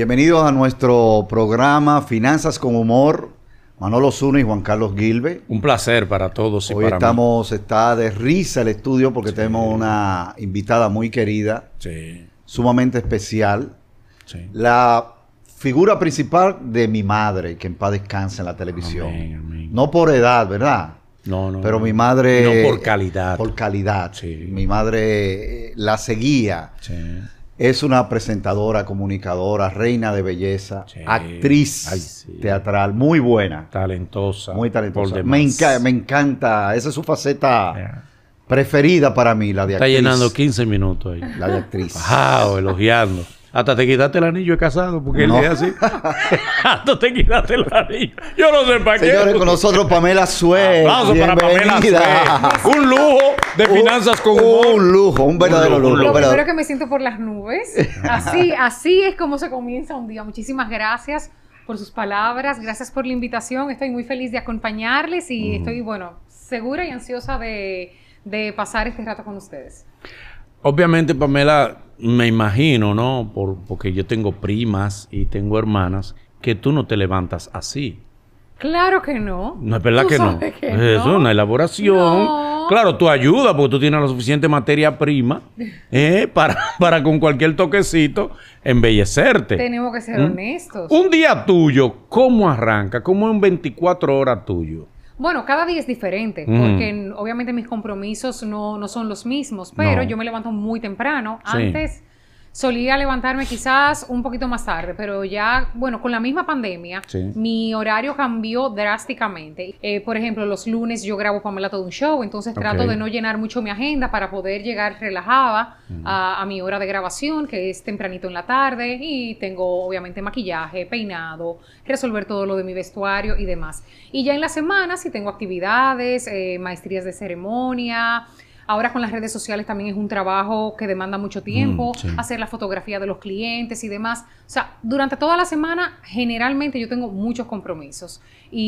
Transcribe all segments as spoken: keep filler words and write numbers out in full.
Bienvenidos a nuestro programa Finanzas con Humor. Manolo Zuna y Juan Carlos Gilbe. Un placer para todos y Hoy para estamos, mí. está de risa el estudio porque sí. tenemos una invitada muy querida, sí. sumamente especial. Sí. La figura principal de mi madre, que en paz descanse en la televisión. Amén, amén. No por edad, ¿verdad? No, no. Pero mi madre... No por calidad. Por calidad. Sí. Mi madre eh, la seguía. Sí. Es una presentadora, comunicadora, reina de belleza, sí. actriz Ay, sí. teatral, muy buena. Talentosa. Muy talentosa. Por Me, enca me encanta, esa es su faceta yeah. preferida para mí, la de Está actriz. Está llenando quince minutos ahí. La de actriz. Wow, elogiando. Hasta te quitaste el anillo de casado, porque no. él es así. Hasta te quitaste el anillo. Yo no sé para qué. Señores, con nosotros Pamela Suez. Aplausos para Pamela Suez. Un lujo de finanzas con humor. Un lujo, un verdadero un lujo. lujo. Lo verdadero. primero que me siento por las nubes. Así, así es como se comienza un día. Muchísimas gracias por sus palabras. Gracias por la invitación. Estoy muy feliz de acompañarles y mm. estoy, bueno, segura y ansiosa de, de pasar este rato con ustedes. Obviamente, Pamela, me imagino, ¿no? Por, porque yo tengo primas y tengo hermanas, que tú no te levantas así. Claro que no. No es verdad que no. Que Eso no. es una elaboración. No. Claro, tú ayudas porque tú tienes la suficiente materia prima eh, para, para con cualquier toquecito embellecerte. Tenemos que ser ¿Mm? honestos. Un día tuyo, ¿cómo arranca? ¿Cómo es un veinticuatro horas tuyo? Bueno, cada día es diferente, mm. porque obviamente mis compromisos no, no son los mismos, pero no. yo me levanto muy temprano. Sí. Antes solía levantarme quizás un poquito más tarde, pero ya, bueno, con la misma pandemia, sí. mi horario cambió drásticamente. Eh, por ejemplo, los lunes yo grabo Pamela Todo un Show, entonces okay. trato de no llenar mucho mi agenda para poder llegar relajada mm. a, a mi hora de grabación, que es tempranito en la tarde, y tengo obviamente maquillaje, peinado, resolver todo lo de mi vestuario y demás. Y ya en la semana sí tengo actividades, eh, maestrías de ceremonia. Ahora con las redes sociales también es un trabajo que demanda mucho tiempo, mm, sí. hacer la fotografía de los clientes y demás. O sea, durante toda la semana generalmente yo tengo muchos compromisos.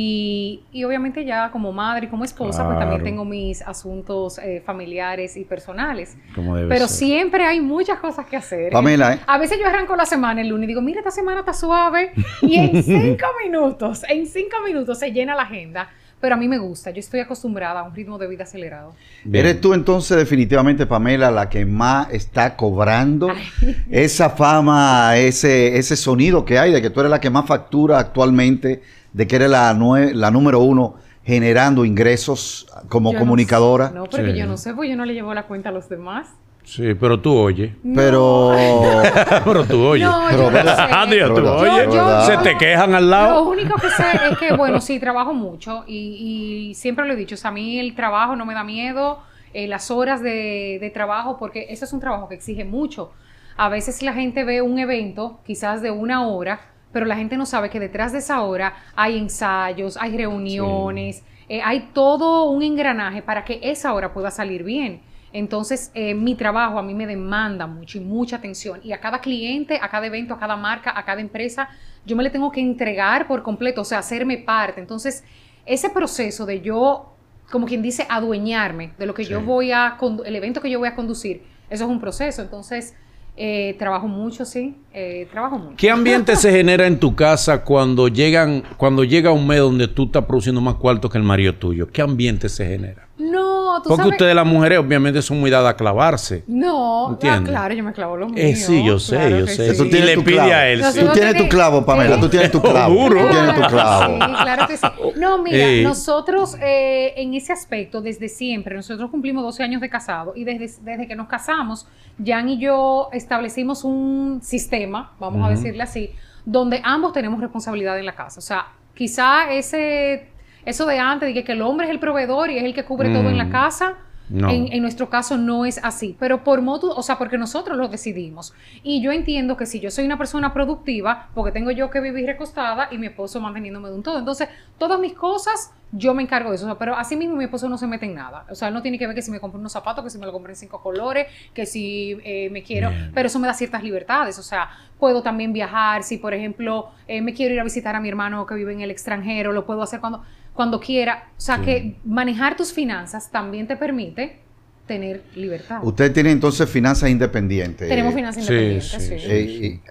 Y, y obviamente ya como madre y como esposa, claro. pues también tengo mis asuntos eh, familiares y personales. Como debe Pero ser. Siempre hay muchas cosas que hacer. Pamela, ¿eh? A veces yo arranco la semana el lunes y digo, mira, esta semana está suave. Y en cinco minutos, en cinco minutos se llena la agenda. Pero a mí me gusta, yo estoy acostumbrada a un ritmo de vida acelerado. Bien. ¿Eres tú entonces definitivamente, Pamela, la que más está cobrando Ay. esa fama, ese, ese sonido que hay de que tú eres la que más factura actualmente, de que eres la, la número uno generando ingresos como yo comunicadora? No, no porque sí. yo no sé, pues yo no le llevo la cuenta a los demás. Sí, pero tú oyes. No. Pero... pero tú oyes. No, yo no sé. Dios, tú oyes. Yo, yo, Se te quejan al lado. Lo único que sé es que, bueno, sí, trabajo mucho y, y siempre lo he dicho. O sea, a mí el trabajo no me da miedo, eh, las horas de, de trabajo, porque ese es un trabajo que exige mucho. A veces la gente ve un evento, quizás de una hora, pero la gente no sabe que detrás de esa hora hay ensayos, hay reuniones, sí. eh, hay todo un engranaje para que esa hora pueda salir bien. Entonces, eh, mi trabajo a mí me demanda mucho y mucha atención. Y a cada cliente, a cada evento, a cada marca, a cada empresa, yo me le tengo que entregar por completo, o sea, hacerme parte. Entonces, ese proceso de yo, como quien dice, adueñarme de lo que sí. yo voy a, el evento que yo voy a conducir, eso es un proceso. Entonces, eh, trabajo mucho, sí, eh, trabajo mucho. ¿Qué ambiente se genera en tu casa cuando llegan, cuando llega un mes donde tú estás produciendo más cuartos que el marido tuyo? ¿Qué ambiente se genera? No, tú Porque sabes... ustedes las mujeres obviamente son muy dadas a clavarse. No, ah, claro, yo me clavo lo mío. Eh, sí, yo sé, claro yo sé. Sí. Tú tienes y tu le pide clavo. a él. Sí. Tú tienes tu clavo, Pamela, sí. tú tienes tu clavo. Duro. Tú tienes tu clavo. Sí, claro que sí. No, mira, sí. nosotros eh, en ese aspecto, desde siempre, nosotros cumplimos doce años de casado y desde, desde que nos casamos, Jan y yo establecimos un sistema, vamos uh-huh. a decirle así, donde ambos tenemos responsabilidad en la casa. O sea, quizá ese... Eso de antes, de que el hombre es el proveedor y es el que cubre mm. todo en la casa, no. en, en nuestro caso no es así. Pero por modo, o sea, porque nosotros lo decidimos. Y yo entiendo que si yo soy una persona productiva, porque tengo yo que vivir recostada y mi esposo manteniéndome de un todo. Entonces, todas mis cosas, yo me encargo de eso. O sea, pero así mismo mi esposo no se mete en nada. O sea, él no tiene que ver que si me compro unos zapatos, que si me lo compré en cinco colores, que si eh, me quiero... Bien. Pero eso me da ciertas libertades. O sea, puedo también viajar. Si, por ejemplo, eh, me quiero ir a visitar a mi hermano que vive en el extranjero, lo puedo hacer cuando... cuando quiera, o sea, sí. que manejar tus finanzas también te permite tener libertad. Usted tiene entonces finanzas independientes. Tenemos finanzas sí, independientes, sí. sí. sí. Eh,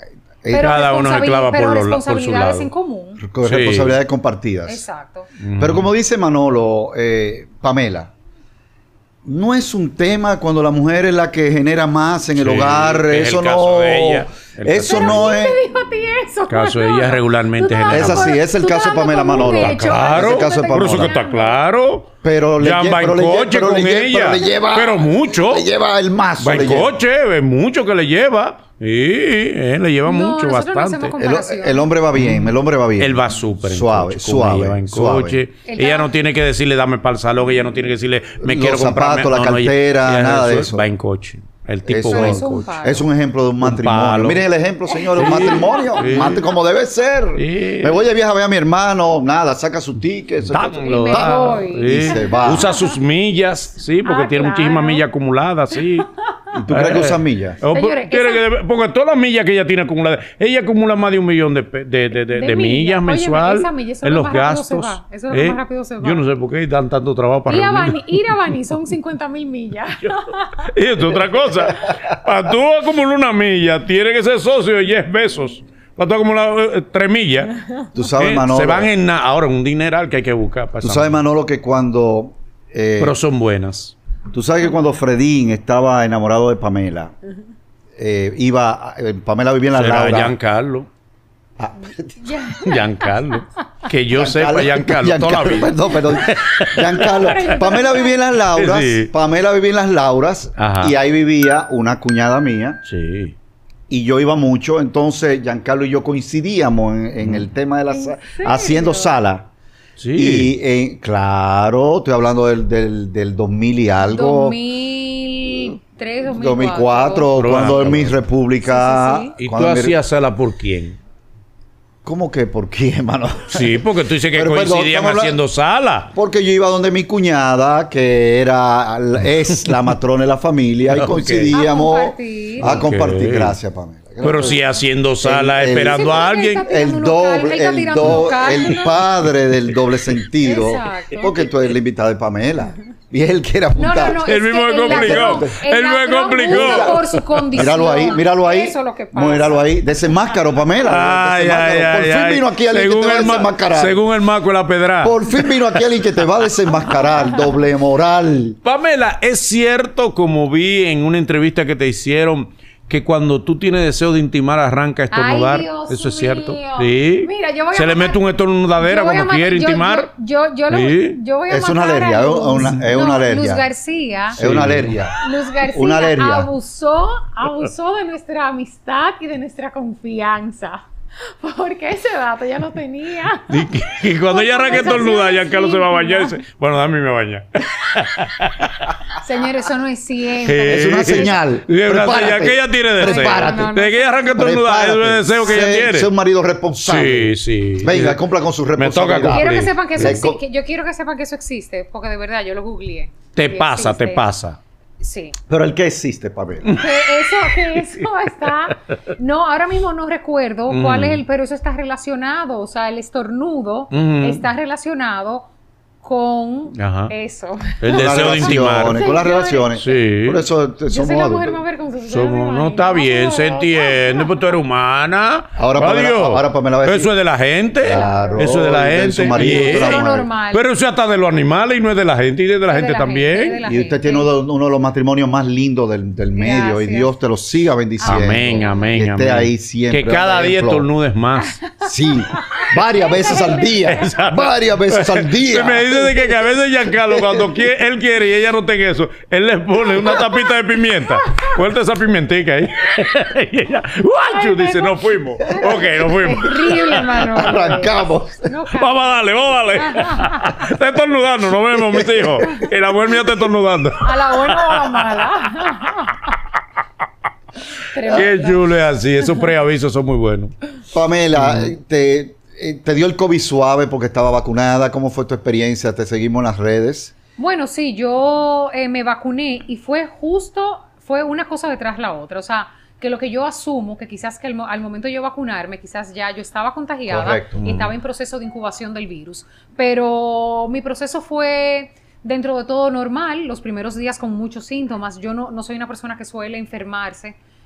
Pero cada uno se clava por, pero los, responsabilidades por su lado. en común. Con Sí. responsabilidades compartidas. Exacto. Mm. Pero como dice Manolo, eh, Pamela, no es un tema cuando la mujer es la que genera más en el Sí, hogar. es Eso el caso no. de ella. El Eso Pero no ¿quién es. te dijo a ti eso? El caso de Manolo? ella regularmente Tú estás genera Es dando así, por- es el tú caso estás de Pamela dando por un Manolo. hecho. Claro, Es el caso de por eso que Pamela. está claro. Pero le Ya lle- va en pero le lle- coche pero con le lle- ella. pero le lleva- Pero mucho. Le lleva el mazo. Va le en lleva. coche, ve mucho que le lleva. Sí, eh, le lleva No, mucho, nosotros no bastante. hacemos El, comparación. el hombre va bien, el hombre va bien. Él va súper en Suave, coche, con suave, ella va en suave. coche. Él Ella va- no tiene que decirle dame para el salón, ella no tiene que decirle me Los quiero comprar zapatos, la cartera, nada de eso. Va en coche. El tipo Eso va en es un coche. palo. Es un ejemplo de un matrimonio. palo. Miren el ejemplo, señor, de un matrimonio. Sí. Mate como debe ser. Sí. Me voy de viaje a ver a mi hermano. Nada, saca su ticket. saca su- Dámelo, Y me da. voy. Sí. Y se va. Usa sus millas, sí, porque Ah, tiene muchísimas claro. millas acumuladas, sí. ¿Y tú crees que usa millas? Oh, Señores, quiere esa- que debe- porque todas las millas que ella tiene acumuladas, ella acumula más de un millón de, pe- de, de, de- de millas Óyeme, mensual esa milla, eso en es lo los más rápido se gastos. va, eso es lo que ¿eh? más rápido se va. Yo no sé por qué dan tanto trabajo para Ir a, reunirlo. Bani, ir a Bani son cincuenta mil millas. Y es otra cosa. Para tú acumular una milla, tiene que ser socio de Jeff Bezos. Para tú acumular eh, tres millas. Tú sabes, ¿eh? Manolo. Se van en na- ahora un dineral que hay que buscar. Para Tú esa sabes, milla. Manolo, que cuando. eh, Pero son buenas. Tú sabes que cuando Fredín estaba enamorado de Pamela, eh, iba. eh, Pamela vivía en la Será Laura. Giancarlo. Ah, Ya. Giancarlo. Que yo sepa, Giancarlo, Giancarlo, toda la vida. Perdón, perdón. Giancarlo. Pamela vivía en las Lauras. Sí. Pamela vivía en las Lauras. Ajá. Y ahí vivía una cuñada mía. Sí. Y yo iba mucho. Entonces, Giancarlo y yo coincidíamos en, en el tema de la sa- haciendo sala. Sí. Y eh, claro, estoy hablando del, del, del dos mil y algo. dos mil tres, dos mil cuatro. dos mil cuatro, Pero cuando bueno, en Miss República. Sí, sí, ¿Y tú cuando en mi- hacías sala por quién? ¿Cómo que por qué, hermano? Sí, porque tú dices que Pero, perdón, coincidían estamos habla- haciendo sala. Porque yo iba donde mi cuñada, que era es la matrona de la familia, y Ok. coincidíamos A compartir. a compartir. Ok. Gracias, Pamela. Pero si haciendo sala El- el- esperando Sí, a porque alguien. está tirando El un local, doble, él está el, tirando do- un local, el ¿no? padre del doble sentido. Exacto. Porque tú eres la invitada de Pamela. Y él quiere No, no, apuntar. no. El es mismo que me el complicó. ladrón- El mismo me ladrón complicó. juzga por su condición. Míralo ahí, míralo ahí. Eso es lo que pasa. Míralo ahí. Desenmáscaro, Pamela. Ay, ay, Desenmáscaro. Por ay, fin ay. vino aquí alguien que Según te va a el ma- desenmascarar. Según el Maco de la Pedra. Por fin vino aquí alguien que te va a desenmascarar. Doble moral. Pamela, ¿es cierto, como vi en una entrevista que te hicieron, que cuando tú tienes deseo de intimar arranca a estornudar? Ay, Dios ¿Eso es cierto? mío. Sí. Mira, yo voy a Se le matar- mete un estornudadera Yo voy a cuando matar- quiere yo- intimar. Yo, yo, yo, lo- Sí. yo voy a Es una matar a alergia, es Luz. una- es una No, alergia. Luz García. Es una alergia. Luz García Una alergia. abusó, abusó de nuestra amistad y de nuestra confianza. Porque ese dato ya lo tenía. Y, que- y cuando ella arranca a estornudar, ya Carlos se va a bañar y dice, bueno, dame me baña. Señores, eso no es cierto. Es una señal. Sí, es una Prepárate. señal que ella tiene deseo. Prepárate. No, no, no. De que ella arranca a estornudar, eso es deseo que ella Sé- quiere. sé un marido responsable. Sí, sí. Venga, cumpla con su Me toca responsabilidad. Quiero que cumplir. sepan que eso Le existe. co- que- Yo quiero que sepan que eso existe, porque de verdad yo lo googleé. Te Y pasa, te existe. pasa. Sí. Pero el que existe, Pamela. Que eso, que eso está. No, ahora mismo no recuerdo cuál es el, pero eso está relacionado. O sea, el estornudo Ujú. está relacionado con Ajá. eso. El Con las deseo de intimar. relaciones, Con las Señores. relaciones. Sí. Por eso eh, Yo somos soy la mujer adultos. más vergonzosa. Somos, no está bien, se entiende, pues tú eres humana. Ahora Pamela- Adiós. ahora Pamela va a decir- Eso es de la gente. Claro, eso es de la de gente. su marido, Y- de Eso la es lo mujer. normal. Pero eso hasta de los animales y no es de la gente y es de la Es de gente la también. gente, es de la Y usted gente. tiene uno, de- uno de los matrimonios más lindos del, del medio. Y Gracias. Dios te lo siga bendiciendo. Amén, amén, Que esté amén. ahí siempre. Que cada dando día ejemplo. estornudes más. Sí. Varias veces al día. Varias veces al día. Se me dice de que, que a veces Giancarlo, cuando quiere- él quiere y ella no tenga eso, él le pone una tapita de pimienta. Suelta esa pimentica ahí. Y ella, ¡guachu! Dice, no fuimos. Ok, no fuimos. Terrible, hermano. Arrancamos. No, ca- Vamos a darle, vamos a darle. Está estornudando, nos vemos, mis hijos. Y la mujer mía está estornudando. a la buena o a la mala. Qué chulo es así. Esos preavisos son muy buenos. Pamela, eh, te, eh, te dio el COVID suave porque estaba vacunada. ¿Cómo fue tu experiencia? Te seguimos en las redes. Bueno, sí, yo eh, me vacuné y fue justo, fue una cosa detrás la otra. O sea, que lo que yo asumo, que quizás que al, mo- al momento de yo vacunarme, quizás ya yo estaba contagiada Correcto. y estaba en proceso de incubación del virus. Pero mi proceso fue dentro de todo normal, los primeros días con muchos síntomas. Yo no, no soy una persona que suele enfermarse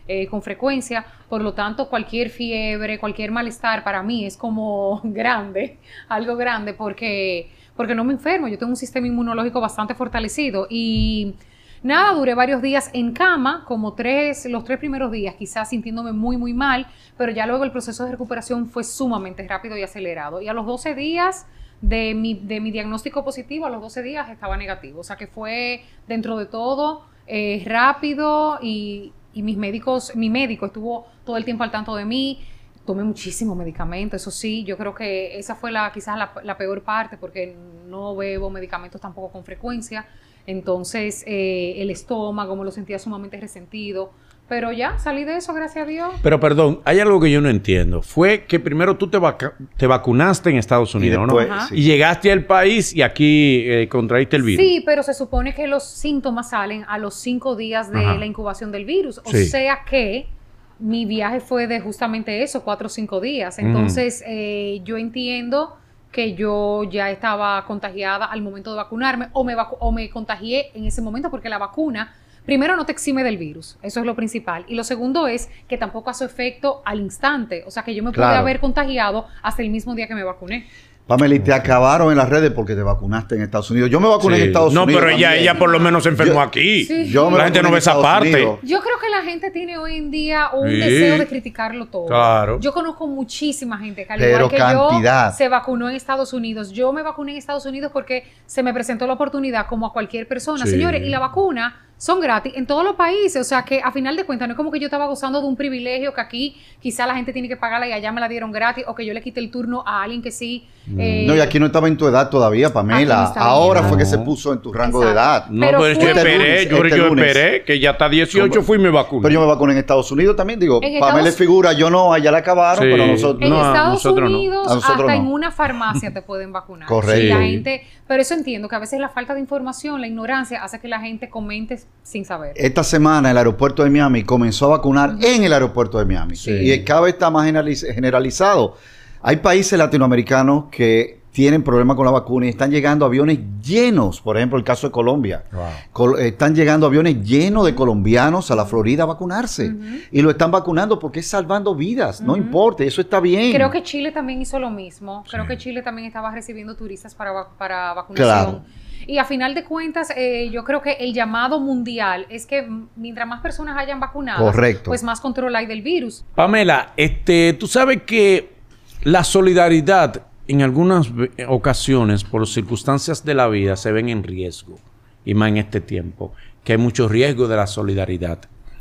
eh, con frecuencia, por lo tanto cualquier fiebre, cualquier malestar para mí es como grande, algo grande, porque, porque no me enfermo, yo tengo un sistema inmunológico bastante fortalecido y nada, duré varios días en cama, como tres, los tres primeros días, quizás sintiéndome muy, muy mal, pero ya luego el proceso de recuperación fue sumamente rápido y acelerado. Y a los doce días de mi, de mi diagnóstico positivo, a los doce días estaba negativo. O sea que fue, dentro de todo, eh, rápido y, y mis médicos, mi médico estuvo todo el tiempo al tanto de mí. Tomé muchísimo medicamento, eso sí, yo creo que esa fue la, quizás la, la peor parte, porque no bebo medicamentos tampoco con frecuencia. Entonces, eh, el estómago me lo sentía sumamente resentido. Pero ya, salí de eso, gracias a Dios. Pero perdón, hay algo que yo no entiendo. Fue que primero tú te, vaca te vacunaste en Estados Unidos, y después, ¿no? Sí. Y llegaste al país y aquí eh, contraíste el virus. Sí, pero se supone que los síntomas salen a los cinco días de Ajá. la incubación del virus. O sí. sea que mi viaje fue de justamente eso, cuatro o cinco días. Entonces, mm. eh, yo entiendo que yo ya estaba contagiada al momento de vacunarme o me, vacu o me contagié en ese momento porque la vacuna, primero, no te exime del virus, eso es lo principal. Y lo segundo es que tampoco hace efecto al instante, o sea que yo me claro. pude haber contagiado hasta el mismo día que me vacuné. Pamela, y te acabaron en las redes porque te vacunaste en Estados Unidos. Yo me vacuné sí. en Estados no, Unidos. No, pero ella, ella por lo menos se enfermó yo, aquí. Sí. Yo la gente no ve esa parte. Unidos. Yo creo que la gente tiene hoy en día un sí. deseo de criticarlo todo. Claro. Yo conozco muchísima gente que al pero igual que cantidad. yo se vacunó en Estados Unidos. Yo me vacuné en Estados Unidos porque se me presentó la oportunidad como a cualquier persona. Sí. Señores, y la vacuna son gratis en todos los países, o sea que a final de cuentas no es como que yo estaba gozando de un privilegio que aquí quizá la gente tiene que pagarla y allá me la dieron gratis, o que yo le quité el turno a alguien que sí. Mm. Eh, no, y aquí no estaba en tu edad todavía, Pamela. No Ahora bien. fue que se puso en tu rango Exacto. de edad. No, pero, pero yo esperé, este yo, lunes, yo esperé que ya hasta dieciocho fui y me vacuné. Pero yo me vacuné en Estados Unidos también, digo, en Pamela Estados... es figura, yo no, allá la acabaron, sí. pero nosotros en no. En Estados nosotros Unidos no. nosotros hasta no. en una farmacia te pueden vacunar. Correcto. Y la gente, pero eso entiendo, que a veces la falta de información, la ignorancia, hace que la gente comente sin saber. Esta semana el aeropuerto de Miami comenzó a vacunar uh-huh. en el aeropuerto de Miami. Sí. Y cada vez está más generalizado. Hay países latinoamericanos que tienen problemas con la vacuna y están llegando aviones llenos. Por ejemplo, el caso de Colombia. Wow. Col están llegando aviones llenos de colombianos a la Florida a vacunarse. Uh-huh. Y lo están vacunando porque es salvando vidas. Uh-huh. No importa, eso está bien. Creo que Chile también hizo lo mismo. Creo sí. que Chile también estaba recibiendo turistas para, para vacunación. Claro. Y a final de cuentas, eh, yo creo que el llamado mundial es que mientras más personas hayan vacunado, Correcto. pues más control hay del virus. Pamela, este, tú sabes que la solidaridad en algunas ocasiones, por circunstancias de la vida, se ven en riesgo. Y más en este tiempo, que hay mucho riesgo de la solidaridad.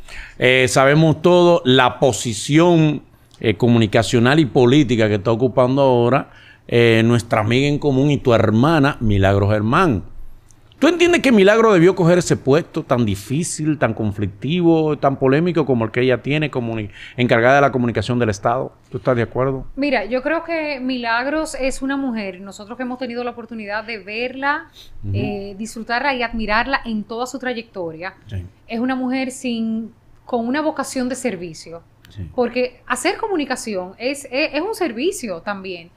Eh, sabemos todo la posición eh, comunicacional y política que está ocupando ahora eh, nuestra amiga en común y tu hermana, Milagros Germán. ¿Tú entiendes que Milagro debió coger ese puesto tan difícil, tan conflictivo, tan polémico como el que ella tiene como encargada de la comunicación del Estado? ¿Tú estás de acuerdo? Mira, yo creo que Milagros es una mujer, nosotros que hemos tenido la oportunidad de verla, uh-huh. eh, disfrutarla y admirarla en toda su trayectoria, sí. es una mujer sin, con una vocación de servicio, sí. porque hacer comunicación es, es, es un servicio también.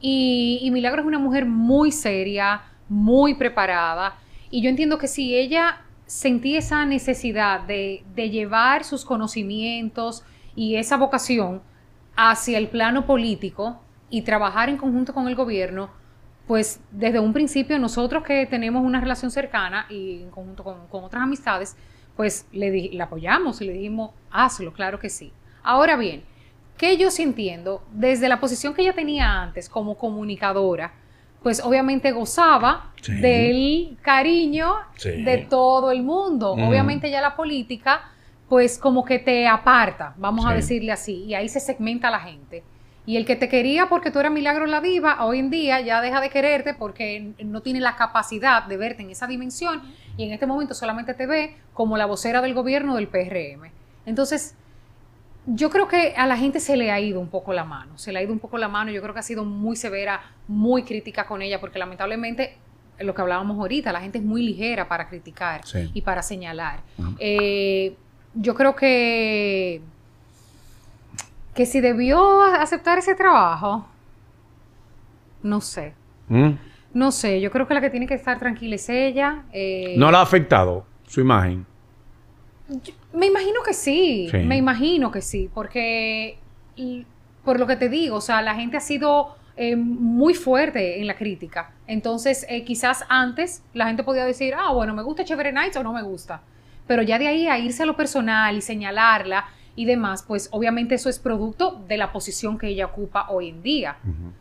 Y, y Milagro es una mujer muy seria, muy preparada. Y yo entiendo que si ella sentía esa necesidad de, de llevar sus conocimientos y esa vocación hacia el plano político y trabajar en conjunto con el gobierno, pues desde un principio nosotros que tenemos una relación cercana y en conjunto con, con otras amistades, pues le, di, le apoyamos y le dijimos, hazlo, claro que sí. Ahora bien, que yo sí entiendo, desde la posición que ella tenía antes como comunicadora, pues obviamente gozaba sí. del cariño sí. de todo el mundo. Mm. Obviamente ya la política, pues como que te aparta, vamos sí. a decirle así, y ahí se segmenta la gente. Y el que te quería porque tú eras Milagros la Diva, hoy en día ya deja de quererte porque no tiene la capacidad de verte en esa dimensión y en este momento solamente te ve como la vocera del gobierno del P R M. Entonces, yo creo que a la gente se le ha ido un poco la mano, se le ha ido un poco la mano, yo creo que ha sido muy severa, muy crítica con ella, porque lamentablemente, lo que hablábamos ahorita, la gente es muy ligera para criticar sí. y para señalar. Uh-huh. eh, yo creo que, que si debió aceptar ese trabajo, no sé. ¿Mm? No sé, yo creo que la que tiene que estar tranquila es ella. Eh, ¿No la ha afectado su imagen? Yo, me imagino que sí, sí, me imagino que sí, porque por lo que te digo, o sea, la gente ha sido eh, muy fuerte en la crítica. Entonces, eh, quizás antes la gente podía decir, ah, bueno, me gusta Chévere Nights o no me gusta. Pero ya de ahí a irse a lo personal y señalarla y demás, pues obviamente eso es producto de la posición que ella ocupa hoy en día. Uh-huh.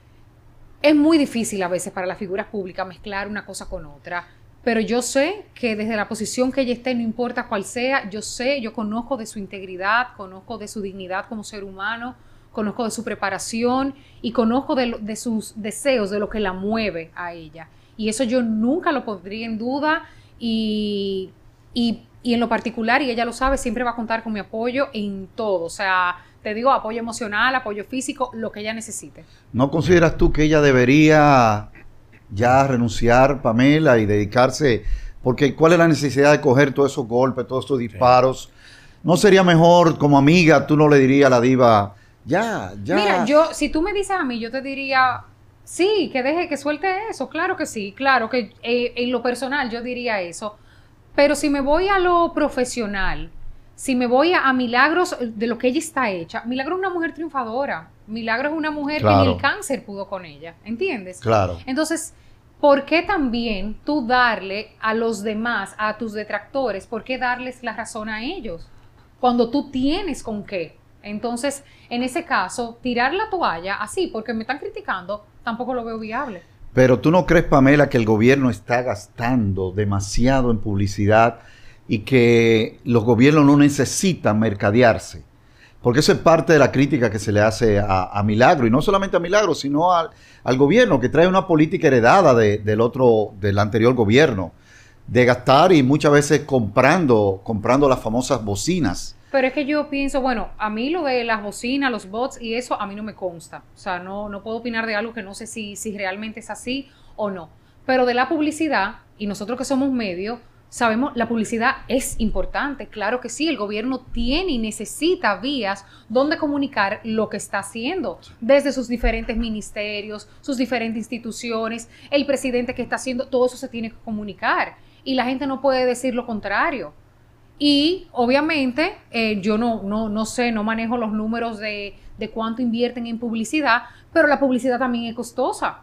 Es muy difícil a veces para las figuras públicas mezclar una cosa con otra. Pero yo sé que desde la posición que ella esté, no importa cuál sea, yo sé, yo conozco de su integridad, conozco de su dignidad como ser humano, conozco de su preparación y conozco de, lo, de sus deseos, de lo que la mueve a ella. Y eso yo nunca lo pondría en duda y, y, y en lo particular, y ella lo sabe, siempre va a contar con mi apoyo en todo. O sea, te digo, apoyo emocional, apoyo físico, lo que ella necesite. ¿No consideras tú que ella debería ya renunciar, Pamela, y dedicarse? Porque ¿cuál es la necesidad de coger todos esos golpes, todos esos disparos? Sí. ¿No sería mejor, como amiga, tú no le dirías a la diva, ya, ya? Mira, yo, si tú me dices a mí, yo te diría, sí, que deje, que suelte eso, claro que sí, claro que eh, en lo personal yo diría eso. Pero si me voy a lo profesional, si me voy a, a Milagros, de lo que ella está hecha, Milagros es una mujer triunfadora. Milagros es una mujer claro. que ni el cáncer pudo con ella, ¿entiendes? Claro. Entonces, ¿por qué también tú darle a los demás, a tus detractores, por qué darles la razón a ellos? Cuando tú tienes con qué. Entonces, en ese caso, tirar la toalla así, porque me están criticando, tampoco lo veo viable. Pero ¿tú no crees, Pamela, que el gobierno está gastando demasiado en publicidad y que los gobiernos no necesitan mercadearse? Porque eso es parte de la crítica que se le hace a, a Milagro, y no solamente a Milagro, sino al, al gobierno, que trae una política heredada de, del otro, del anterior gobierno, de gastar y muchas veces comprando, comprando las famosas bocinas. Pero es que yo pienso, bueno, a mí lo de las bocinas, los bots y eso, a mí no me consta. O sea, no, no puedo opinar de algo que no sé si, si realmente es así o no. Pero de la publicidad, y nosotros que somos medios, sabemos, la publicidad es importante, claro que sí, el gobierno tiene y necesita vías donde comunicar lo que está haciendo, desde sus diferentes ministerios, sus diferentes instituciones, el presidente que está haciendo, todo eso se tiene que comunicar y la gente no puede decir lo contrario. Y obviamente eh, yo no, no, no sé, no manejo los números de, de cuánto invierten en publicidad, pero la publicidad también es costosa.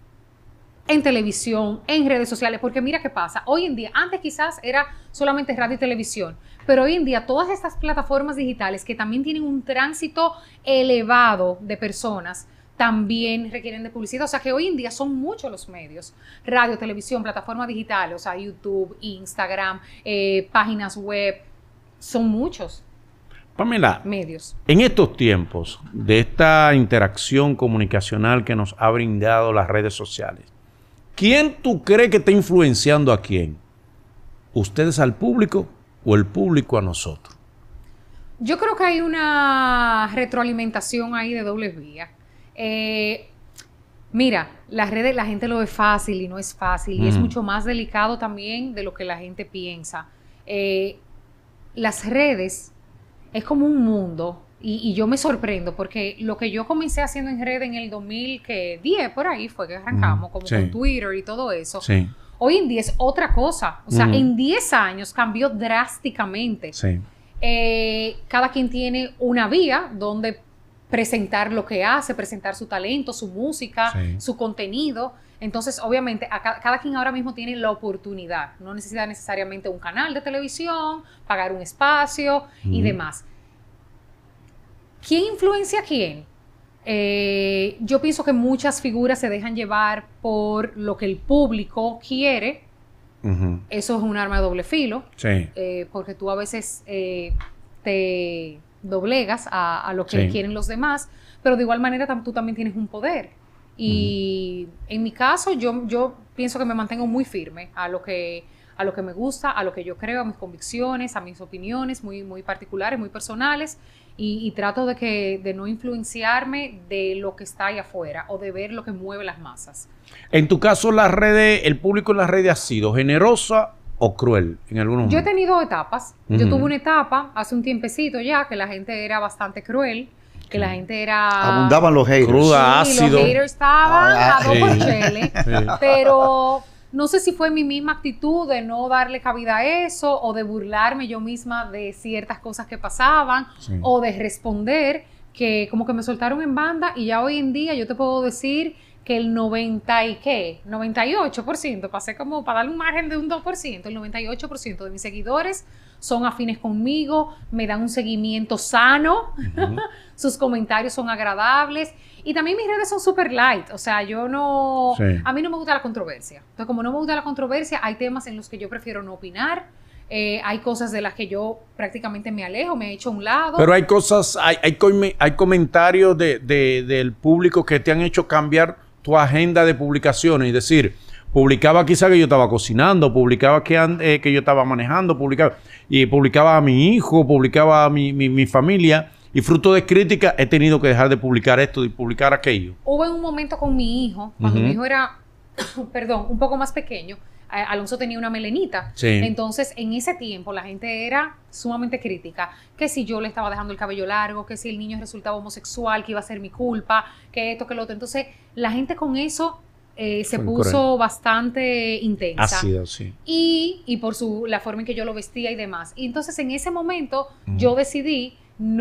En televisión, en redes sociales, porque mira qué pasa, hoy en día, antes quizás era solamente radio y televisión, pero hoy en día todas estas plataformas digitales que también tienen un tránsito elevado de personas, también requieren de publicidad, o sea que hoy en día son muchos los medios, radio, televisión, plataformas digitales, o sea, YouTube, Instagram, eh, páginas web, son muchos. Pamela, medios. En estos tiempos de esta interacción comunicacional que nos ha brindado las redes sociales, ¿quién tú crees que está influenciando a quién? ¿Ustedes al público o el público a nosotros? Yo creo que hay una retroalimentación ahí de doble vía. Eh, mira, las redes, la gente lo ve fácil y no es fácil, mm. y es mucho más delicado también de lo que la gente piensa. Eh, las redes es como un mundo. Y, y yo me sorprendo porque lo que yo comencé haciendo en red en el dos mil diez, por ahí fue que arrancamos, mm, como sí. con Twitter y todo eso. Sí. Hoy en día es otra cosa. O sea, mm. en diez años cambió drásticamente. Sí. Eh, cada quien tiene una vía donde presentar lo que hace, presentar su talento, su música, sí. su contenido. Entonces, obviamente, a cada, cada quien ahora mismo tiene la oportunidad. No necesita necesariamente un canal de televisión, pagar un espacio mm. y demás. ¿Quién influencia a quién? Eh, yo pienso que muchas figuras se dejan llevar por lo que el público quiere. Uh-huh. Eso es un arma de doble filo. Sí. Eh, porque tú a veces eh, te doblegas a, a lo que sí. quieren los demás, pero de igual manera tam- tú también tienes un poder. Y uh-huh. en mi caso, yo, yo pienso que me mantengo muy firme a lo que... a lo que me gusta, a lo que yo creo, a mis convicciones, a mis opiniones muy, muy particulares, muy personales, y, y trato de, que, de no influenciarme de lo que está ahí afuera o de ver lo que mueve las masas. En tu caso, las redes, el público en las redes ha sido generosa o cruel en algunos momentos. Yo he tenido etapas. Uh-huh. Yo tuve una etapa hace un tiempecito ya que la gente era bastante cruel, que la gente era... Abundaban los haters. Cruda, sí, ácido. Los haters estaban ah, a dos por chele, sí. pero... no sé si fue mi misma actitud de no darle cabida a eso o de burlarme yo misma de ciertas cosas que pasaban sí. o de responder que como que me soltaron en banda y ya hoy en día yo te puedo decir que el noventa y qué, noventa y ocho por ciento, pasé como para darle un margen de un dos por ciento, el noventa y ocho por ciento de mis seguidores son afines conmigo, me dan un seguimiento sano, uh-huh. sus comentarios son agradables y también mis redes son super light, o sea, yo no, sí. a mí no me gusta la controversia, entonces como no me gusta la controversia, hay temas en los que yo prefiero no opinar, eh, hay cosas de las que yo prácticamente me alejo, me echo a un lado. Pero hay cosas, hay, hay, hay comentarios de, de, del público que te han hecho cambiar tu agenda de publicaciones y decir, publicaba quizá que yo estaba cocinando, publicaba que, eh, que yo estaba manejando, publicaba y publicaba a mi hijo, publicaba a mi, mi, mi familia y fruto de crítica he tenido que dejar de publicar esto y publicar aquello. Hubo un momento con mi hijo, cuando uh-huh. mi hijo era, perdón, un poco más pequeño, Alonso tenía una melenita, sí. entonces en ese tiempo la gente era sumamente crítica, que si yo le estaba dejando el cabello largo, que si el niño resultaba homosexual, que iba a ser mi culpa, que esto, que lo otro, entonces la gente con eso eh, se Fue puso cruel. bastante intensa. Ácido, sí. Y, y por su, la forma en que yo lo vestía y demás, y entonces en ese momento uh-huh. yo decidí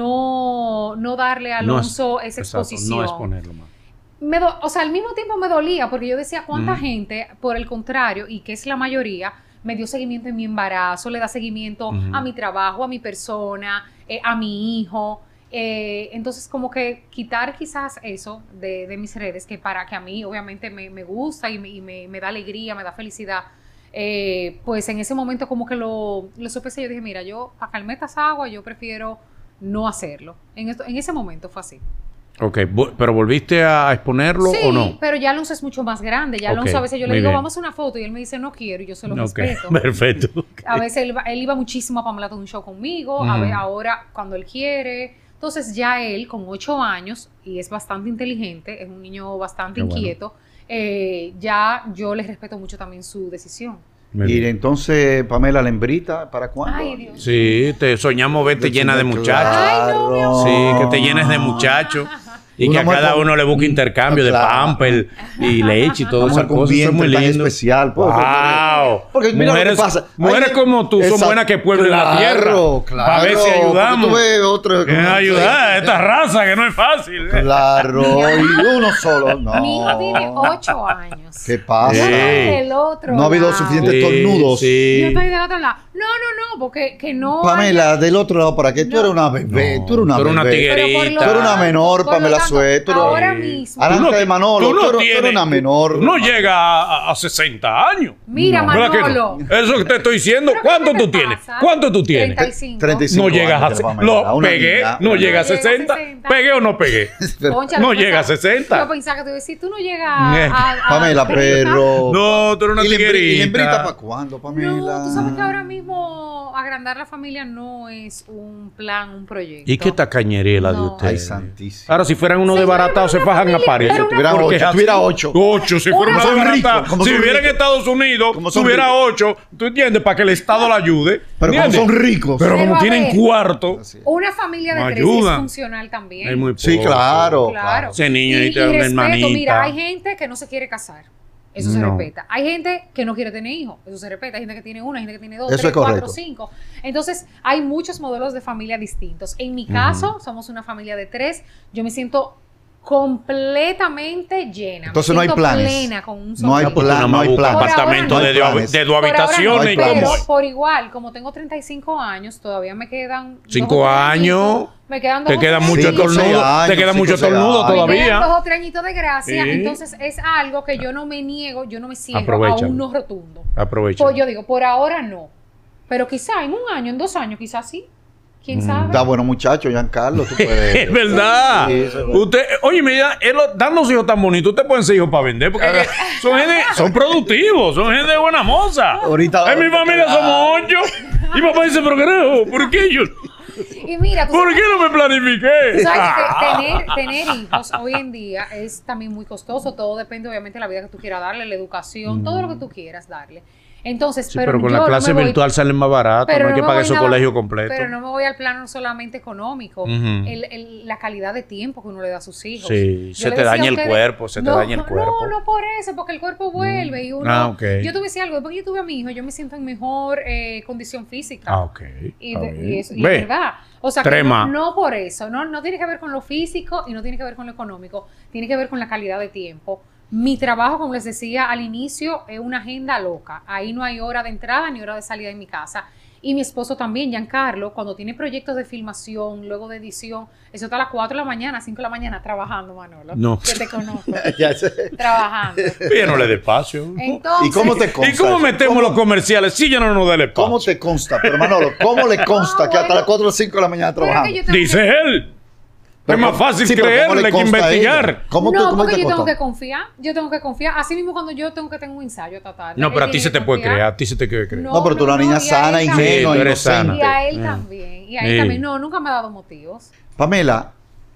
no, no darle a Alonso no es, esa exposición. Exacto, no exponerlo más. Me do, o sea, al mismo tiempo me dolía porque yo decía cuánta mm. gente, por el contrario, y que es la mayoría, me dio seguimiento en mi embarazo, le da seguimiento mm. a mi trabajo, a mi persona, eh, a mi hijo. Eh, entonces, como que quitar quizás eso de, de mis redes, que para que a mí obviamente me, me gusta y, me, y me, me da alegría, me da felicidad, eh, pues en ese momento como que lo, lo sopesé. Yo dije, mira, yo para calmar estas aguas, yo prefiero no hacerlo. En, esto, en ese momento fue así. Ok, ¿pero volviste a exponerlo sí, o no? Sí, pero ya Alonso es mucho más grande. Ya Alonso okay, a veces yo le digo, bien. vamos a una foto y él me dice, no quiero y yo se lo okay, respeto. Perfecto. Okay. A veces él, él iba muchísimo a Pamela todo un show conmigo, mm. a ver, ahora cuando él quiere. Entonces ya él con ocho años y es bastante inteligente, es un niño bastante Qué inquieto, bueno. eh, ya yo le respeto mucho también su decisión. Y entonces, Pamela, la hembrita, ¿para cuándo? Ay, Dios. Sí, te soñamos verte llena de muchachos. Ay, no, mi amor. Sí, que te llenes de muchachos. Y que a cada uno le busque intercambio claro. de pamper y leche y todas esas cosas. Eso es muy lindo. Especial. Porque, wow. Porque mira mujeres, lo que pasa. Mujeres Ay, como tú son buenas que pueblan claro, la tierra. Claro. Para ver si ayudamos. Tú ves otro, que ayudar a esta raza que no es fácil. Claro. Y uno solo. No. Mi hijo tiene ocho años. ¿Qué pasa? Sí. Del otro no ha habido lado. suficientes sí, tornudos. Sí. Yo estoy del otro lado. No, no, no, porque que no. Pamela, haya... del otro lado, ¿para qué? No. Tú eres una bebé. No. Tú eres una tú eres bebé. Una tiguerita. Tú eres una menor, Pamela Sueto. Ahora mismo. Adelante de Manolo. Tú no tú eres, tienes, una menor. Tú no llegas a, a sesenta años. Mira, no. No? Manolo. Eso que te estoy diciendo. ¿Cuánto tú tienes? ¿Cuánto tú tienes? treinta y cinco. treinta y cinco no llegas a sesenta. Lo pegué. No llega a sesenta. ¿Pegué o no pegué? No llega a sesenta. Yo pensaba que te iba a decir, tú no llegas a... Pamela, pero... No, tú eres una tiguerita. ¿Y la hembrita para cuándo, Pamela? No, tú sabes que ahora mismo agrandar la familia no es un plan, un proyecto. ¿Y qué tacañería la de ustedes? Ay, santísimo. Ahora, si fueran uno de baratados, se fajan a París. Si tuviera ocho. Tuviera ocho. Ocho, si fuera uno de baratados. Si viviera en Estados Unidos, tuviera ocho. ¿Tú entiendes? Para que el Estado la ayude. Pero como son ricos. Pero como tienen cuarto. Una familia de tres es funcional también. Es muy poco. Sí, claro. Claro. Ese niño y, necesita una hermanita. Mira, hay gente que no se quiere casar. Eso se no. respeta. Hay gente que no quiere tener hijos. Eso se respeta. Hay gente que tiene uno, hay gente que tiene dos, Eso tres, cuatro, cinco. Entonces, hay muchos modelos de familia distintos. En mi caso, uh-huh. somos una familia de tres. Yo me siento completamente llena. Entonces no hay planes. Plena con un no hay plan, no hay plan. Apartamento de, de dos habitaciones. No, pero por igual, como tengo treinta y cinco años, todavía me quedan cinco años. Me quedan dos te queda mucho tornudo. Te queda mucho tornudo todavía. Me quedan dos o tres añitos de gracia. Sí. Entonces es algo que yo no me niego, yo no me cierro Aprovechalo. a un no rotundo. Aprovecha. Pues yo digo, por ahora no. Pero quizá en un año, en dos años, quizás sí. ¿Quién mm. sabe? Está bueno, muchacho, Giancarlo. Tú puedes... es verdad. Sí, sí, sí. Usted, oye, mira, dando hijos tan bonitos, usted puede ser hijos para vender. Porque son gente, son productivos, son gente de buena moza. Ahorita. En mi familia somos ocho. Y papá dice, pero creo, ¿por qué yo? Y mira, ¿por sabes, qué no me planifiqué? Tú sabes que tener, tener hijos hoy en día es también muy costoso. Todo depende, obviamente, de la vida que tú quieras darle, la educación, mm. todo lo que tú quieras darle. Entonces, Sí, pero, pero con yo la clase no me voy- virtual salen más barato, pero no hay que me pagar voy esos nada- colegios completos. Pero no me voy al plano solamente económico, Ujú. el- el- la calidad de tiempo que uno le da a sus hijos. Sí, Yo se le te decía daña a el ustedes- cuerpo, se te no, daña el cuerpo. No, no por eso, porque el cuerpo vuelve y uno... Ah, ok. Yo te voy a decir algo, después que yo tuve a mi hijo, yo me siento en mejor eh, condición física. Ah, ok. Y, Está de- bien. y eso, y Ve, es verdad. O sea, que Trema. no, no por eso, no, no tiene que ver con lo físico y no tiene que ver con lo económico, tiene que ver con la calidad de tiempo. Mi trabajo, como les decía al inicio, es una agenda loca. Ahí no hay hora de entrada ni hora de salida en mi casa. Y mi esposo también, Giancarlo, cuando tiene proyectos de filmación, luego de edición, eso está a las cuatro de la mañana, cinco de la mañana trabajando, Manolo. No. Que te conozco. Ya sé. Trabajando. Llénole de espacio. Entonces, ¿Y cómo te consta? ¿Y cómo metemos ¿Cómo- los comerciales si ya no nos da el espacio? ¿Cómo te consta? Pero Manolo, ¿cómo le consta Ah, que hasta bueno. las cuatro o cinco de la mañana pero es que trabajando? yo tengo Dice que- él. Pero es más ¿cómo- fácil sí, pero ¿cómo le creerle que consta a ella? investigar. ¿Cómo, tú- no, cómo porque te yo tengo consta? que confiar. Yo tengo que confiar. Así mismo cuando yo tengo que tener un ensayo esta tarde. No, pero a él ti se tiene te que puede confiar. creer, a ti se te puede creer. No, pero tú eres una niña y a sana, él ingenua, Sí, tú eres inocente. sana. Y a él Mm. también. Y a él Sí. también. No, nunca me ha dado motivos. Pamela,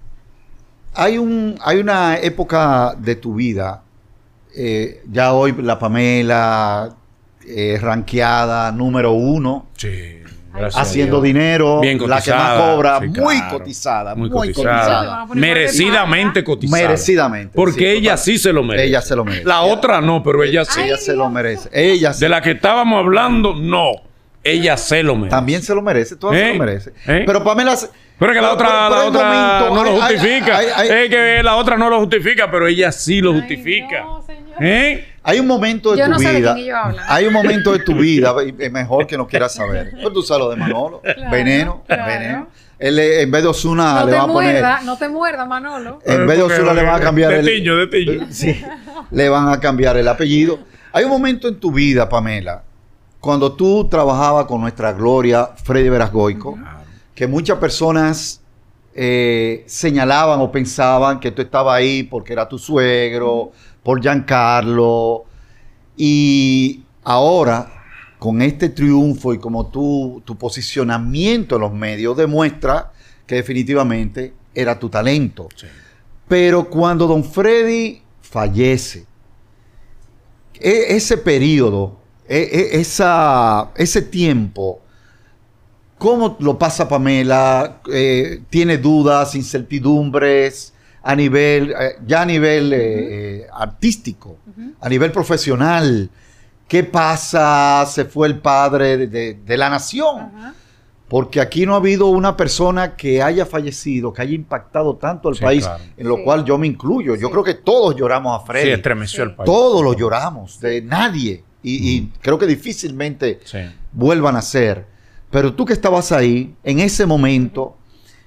hay, un, hay una época de tu vida, eh, ya hoy la Pamela, eh, rankeada número uno, Sí. Gracias a haciendo Dios. dinero, Bien la que más cotizada, cobra, sí, muy claro. cotizada, Muy muy, cotizada. cotizada. Merecidamente cotizada. Merecidamente. Porque sí, ella total. sí se lo merece. Ella se lo merece. La otra no, pero ella sí. Ay, Ella se lo Dios. merece. Ella sí. De la que estábamos hablando, no. Ella se lo merece. También se lo merece, todas se ¿Eh? lo merece. ¿Eh? Pero Pamela... se- Pero es que la otra, pero- pero la hay otra momentos, no lo hay- hay- justifica. hay- hay- Es que la otra no lo justifica, pero ella sí lo Ay, justifica. no, señor. ¿Eh? Hay un momento de Yo tu no sé de vida. quién ellos hablan. Hay un momento de tu vida, y es mejor que no quieras saber. Pero tú sabes lo de Manolo. Claro, veneno, claro. veneno. Él, eh, en vez de Osuna No le te va a poner. muerda, no te muerda, Manolo. En vez de Osuna le van a cambiar de el. tiño, de tiño. Sí, le van a cambiar el apellido. Hay un momento en tu vida, Pamela, cuando tú trabajabas con nuestra gloria, Freddy Verasgoico, que muchas personas eh, señalaban o pensaban que tú estabas ahí porque era tu suegro, por Giancarlo. Y ahora, con este triunfo y como tu, tu posicionamiento en los medios, demuestra que definitivamente era tu talento. Sí. Pero cuando don Freddy fallece, e- ese periodo, e- e- esa, ese tiempo, ¿cómo lo pasa Pamela? Eh, ¿Tiene dudas, incertidumbres a nivel, eh, ya a nivel eh, eh, artístico, Ujú. a nivel profesional? ¿Qué pasa? Se fue el padre de, de- de la nación. Ajá. Porque aquí no ha habido una persona que haya fallecido, que haya impactado tanto al Sí, país, claro. en lo Sí. cual yo me incluyo. Yo Sí. creo que todos lloramos a Sí, Freddy. estremeció Sí. el país. Todos lo lloramos, de nadie. Y, y creo que difícilmente Sí. vuelvan a ser. Pero tú que estabas ahí, en ese momento,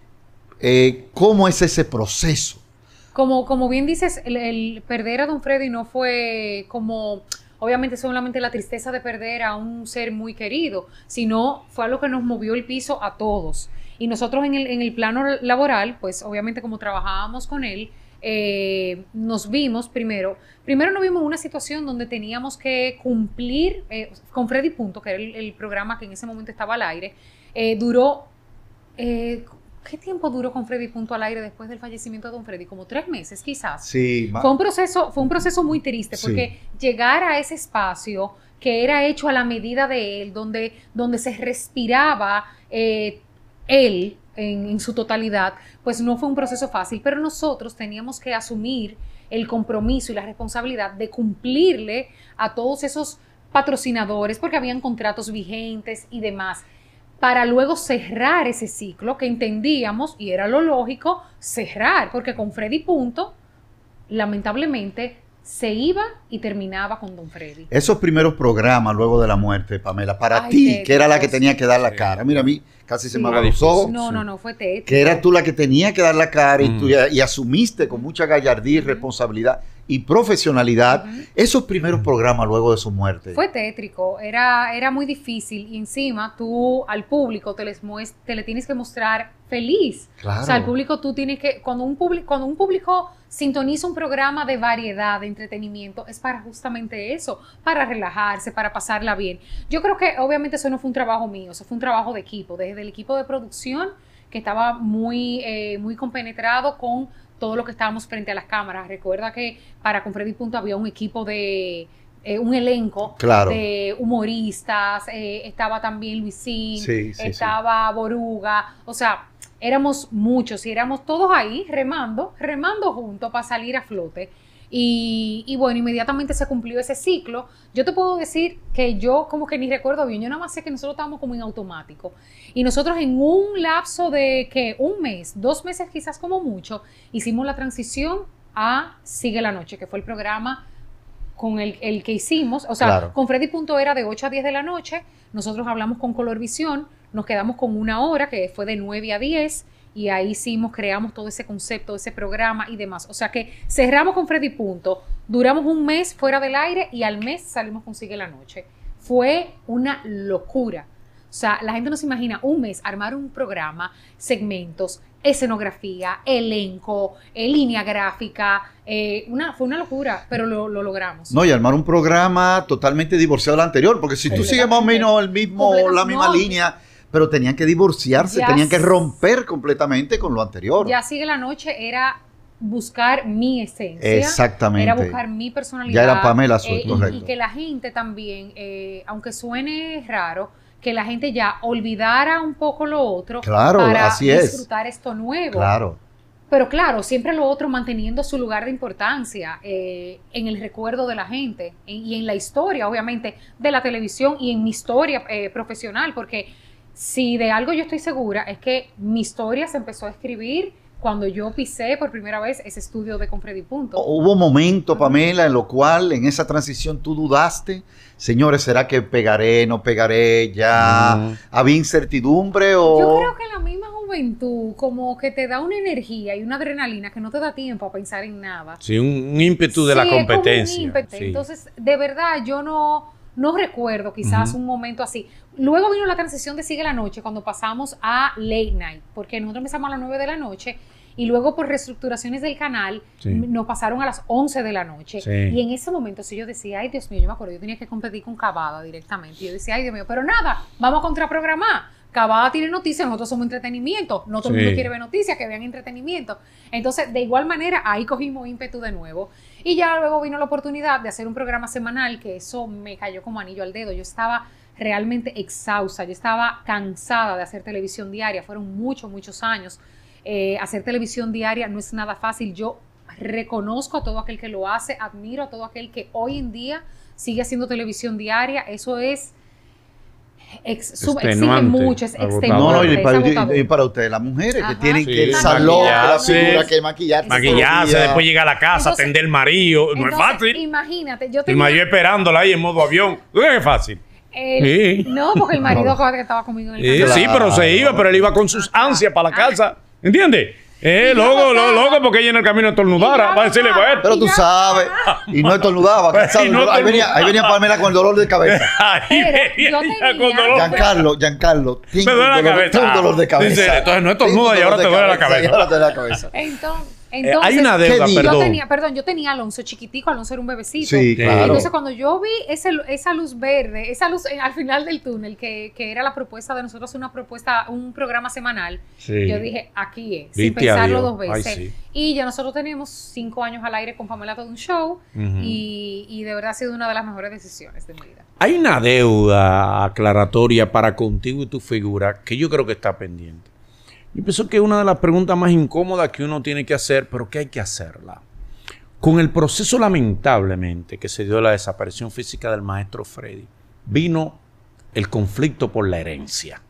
eh, ¿cómo es ese proceso? Como, como bien dices, el, el perder a don Freddy no fue como, obviamente solamente la tristeza de perder a un ser muy querido, sino fue algo que nos movió el piso a todos. Y nosotros en el, en el plano laboral, pues obviamente como trabajábamos con él, eh, nos vimos primero, primero nos vimos en una situación donde teníamos que cumplir eh, con Freddy Punto, que era el, el programa que en ese momento estaba al aire, eh, duró... Eh, ¿Qué tiempo duró con Freddy Punto al aire después del fallecimiento de don Freddy? Como tres meses, quizás. Sí, ma- Fue un proceso, fue un proceso muy triste, Sí. porque llegar a ese espacio que era hecho a la medida de él, donde, donde se respiraba eh, él en, en su totalidad, pues no fue un proceso fácil, pero nosotros teníamos que asumir el compromiso y la responsabilidad de cumplirle a todos esos patrocinadores, porque habían contratos vigentes y demás, para luego cerrar ese ciclo que entendíamos, y era lo lógico, cerrar, porque con Freddy Punto, lamentablemente, se iba y terminaba con don Freddy. Esos primeros programas luego de la muerte, Pamela, para Ay, ti, tétricos. que era la que tenía que dar la Sí. cara. Mira, a mí casi se me Sí. abrieron los Difícil. ojos. No, sí. no, no, fue tétrico. Que era tú la que tenía que dar la cara y, Mm. tú- y asumiste con mucha gallardía y responsabilidad y profesionalidad Ujú. esos primeros programas luego de su muerte. Fue tétrico, era, era muy difícil y encima tú al público te, les muest- te le tienes que mostrar feliz. Claro. O sea, al público tú tienes que, cuando un, publi- cuando un público sintoniza un programa de variedad, de entretenimiento, es para justamente eso, para relajarse, para pasarla bien. Yo creo que obviamente eso no fue un trabajo mío, eso fue un trabajo de equipo, desde el equipo de producción que estaba muy, eh, muy compenetrado con todo lo que estábamos frente a las cámaras. Recuerda que para Con Freddy Punto había un equipo de, eh, un elenco claro. de humoristas, eh, estaba también Luisín, sí, sí, estaba sí. Boruga, o sea, éramos muchos y éramos todos ahí remando, remando juntos para salir a flote. Y, y bueno, inmediatamente se cumplió ese ciclo. Yo te puedo decir que yo como que ni recuerdo bien, yo nada más sé que nosotros estábamos como en automático. Y nosotros en un lapso de que un mes, dos meses quizás como mucho, hicimos la transición a Sigue la Noche, que fue el programa con el, el que hicimos. O sea, claro. con Freddy Punto era de ocho a diez de la noche, nosotros hablamos con Colorvisión, nos quedamos con una hora que fue de nueve a diez. Y ahí hicimos, creamos todo ese concepto, ese programa y demás. O sea que cerramos con Freddy Punto, duramos un mes fuera del aire y al mes salimos con Sigue la Noche. Fue una locura. O sea, la gente no se imagina un mes armar un programa, segmentos, escenografía, elenco, eh, línea gráfica. Eh, una, fue una locura, pero lo, lo logramos. No, y armar un programa totalmente divorciado del anterior, porque si tú sigues más o menos el mismo, la misma no. línea... Pero tenían que divorciarse, ya tenían que romper completamente con lo anterior. Ya Sigue la Noche era buscar mi esencia. Exactamente. Era buscar mi personalidad. Ya era Pamela Suet, eh, correcto. Y, y que la gente también, eh, aunque suene raro, que la gente ya olvidara un poco lo otro claro, para así es. disfrutar esto nuevo. Claro. Pero claro, siempre lo otro manteniendo su lugar de importancia eh, en el recuerdo de la gente en, y en la historia, obviamente, de la televisión y en mi historia eh, profesional, porque... Si de algo yo estoy segura es que mi historia se empezó a escribir cuando yo pisé por primera vez ese estudio de Con Freddy Punto. Hubo un momento, Pamela, en lo cual en esa transición tú dudaste, señores, ¿será que pegaré, no pegaré ya? Mm. ¿Había incertidumbre o...? Yo creo que la misma juventud como que te da una energía y una adrenalina que no te da tiempo a pensar en nada. Sí, un, un ímpetu de sí, la competencia. Es como un ímpetu. Sí. Entonces, de verdad, yo no... No recuerdo quizás uh-huh. un momento así. Luego vino la transición de Sigue la Noche cuando pasamos a Late Night, porque nosotros empezamos a las nueve de la noche y luego por reestructuraciones del canal sí. nos pasaron a las once de la noche. Sí. Y en ese momento si yo decía, ay Dios mío, yo me acuerdo, yo tenía que competir con Cavada directamente. Y yo decía, ay Dios mío, pero nada, vamos a contraprogramar. Cavada tiene noticias, nosotros somos entretenimiento. No todo el sí. mundo quiere ver noticias, que vean entretenimiento. Entonces, de igual manera, ahí cogimos ímpetu de nuevo. Y ya luego vino la oportunidad de hacer un programa semanal, que eso me cayó como anillo al dedo. Yo estaba realmente exhausta, yo estaba cansada de hacer televisión diaria. Fueron muchos, muchos años. Eh, hacer televisión diaria no es nada fácil. Yo reconozco a todo aquel que lo hace, admiro a todo aquel que hoy en día sigue haciendo televisión diaria. Eso es... Ex, sub, exige mucho, es extenuante. No, no, y para, y, y para ustedes, las mujeres Ajá. que tienen sí, que el salón, que la figura, que maquillarse. Maquillarse, después llegar a la casa, entonces, atender al marido. No entonces, es fácil. Imagínate, yo tenía... El marido esperándola ahí en modo avión. No es fácil. Eh, sí. No, porque el marido no. que estaba conmigo en el canal. Sí, pero se iba, pero él iba con sus ansias para la casa. ¿Entiendes? Eh, loco, loco, loco, porque ella en el camino estornudara. Va a decirle, bueno. Pero tú sabes. Y no estornudaba. Cansado, no ahí, venía, ahí venía Pamela con el dolor de cabeza. Ahí venía ella con dolor. Giancarlo, Giancarlo. Me duele la cabeza. Un dolor de cabeza. Dice, entonces no estornuda y ahora te duele la cabeza. Y ahora te duele la cabeza. Entonces. Entonces, eh, hay una deuda, yo perdón. Tenía, perdón, yo tenía a Alonso chiquitico, Alonso era un bebecito. Sí, claro. Entonces, cuando yo vi ese, esa luz verde, esa luz eh, al final del túnel, que, que era la propuesta de nosotros, una propuesta, un programa semanal, sí. yo dije, aquí es, sin pensarlo dos veces. Ay, sí. Y ya nosotros teníamos cinco años al aire con Pamela Todo un Show, uh-huh. y, y de verdad ha sido una de las mejores decisiones de mi vida. Hay una deuda aclaratoria para contigo y tu figura que yo creo que está pendiente. Yo pienso que es una de las preguntas más incómodas que uno tiene que hacer, pero que hay que hacerla. Con el proceso, lamentablemente, que se dio la desaparición física del maestro Freddy, vino el conflicto por la herencia.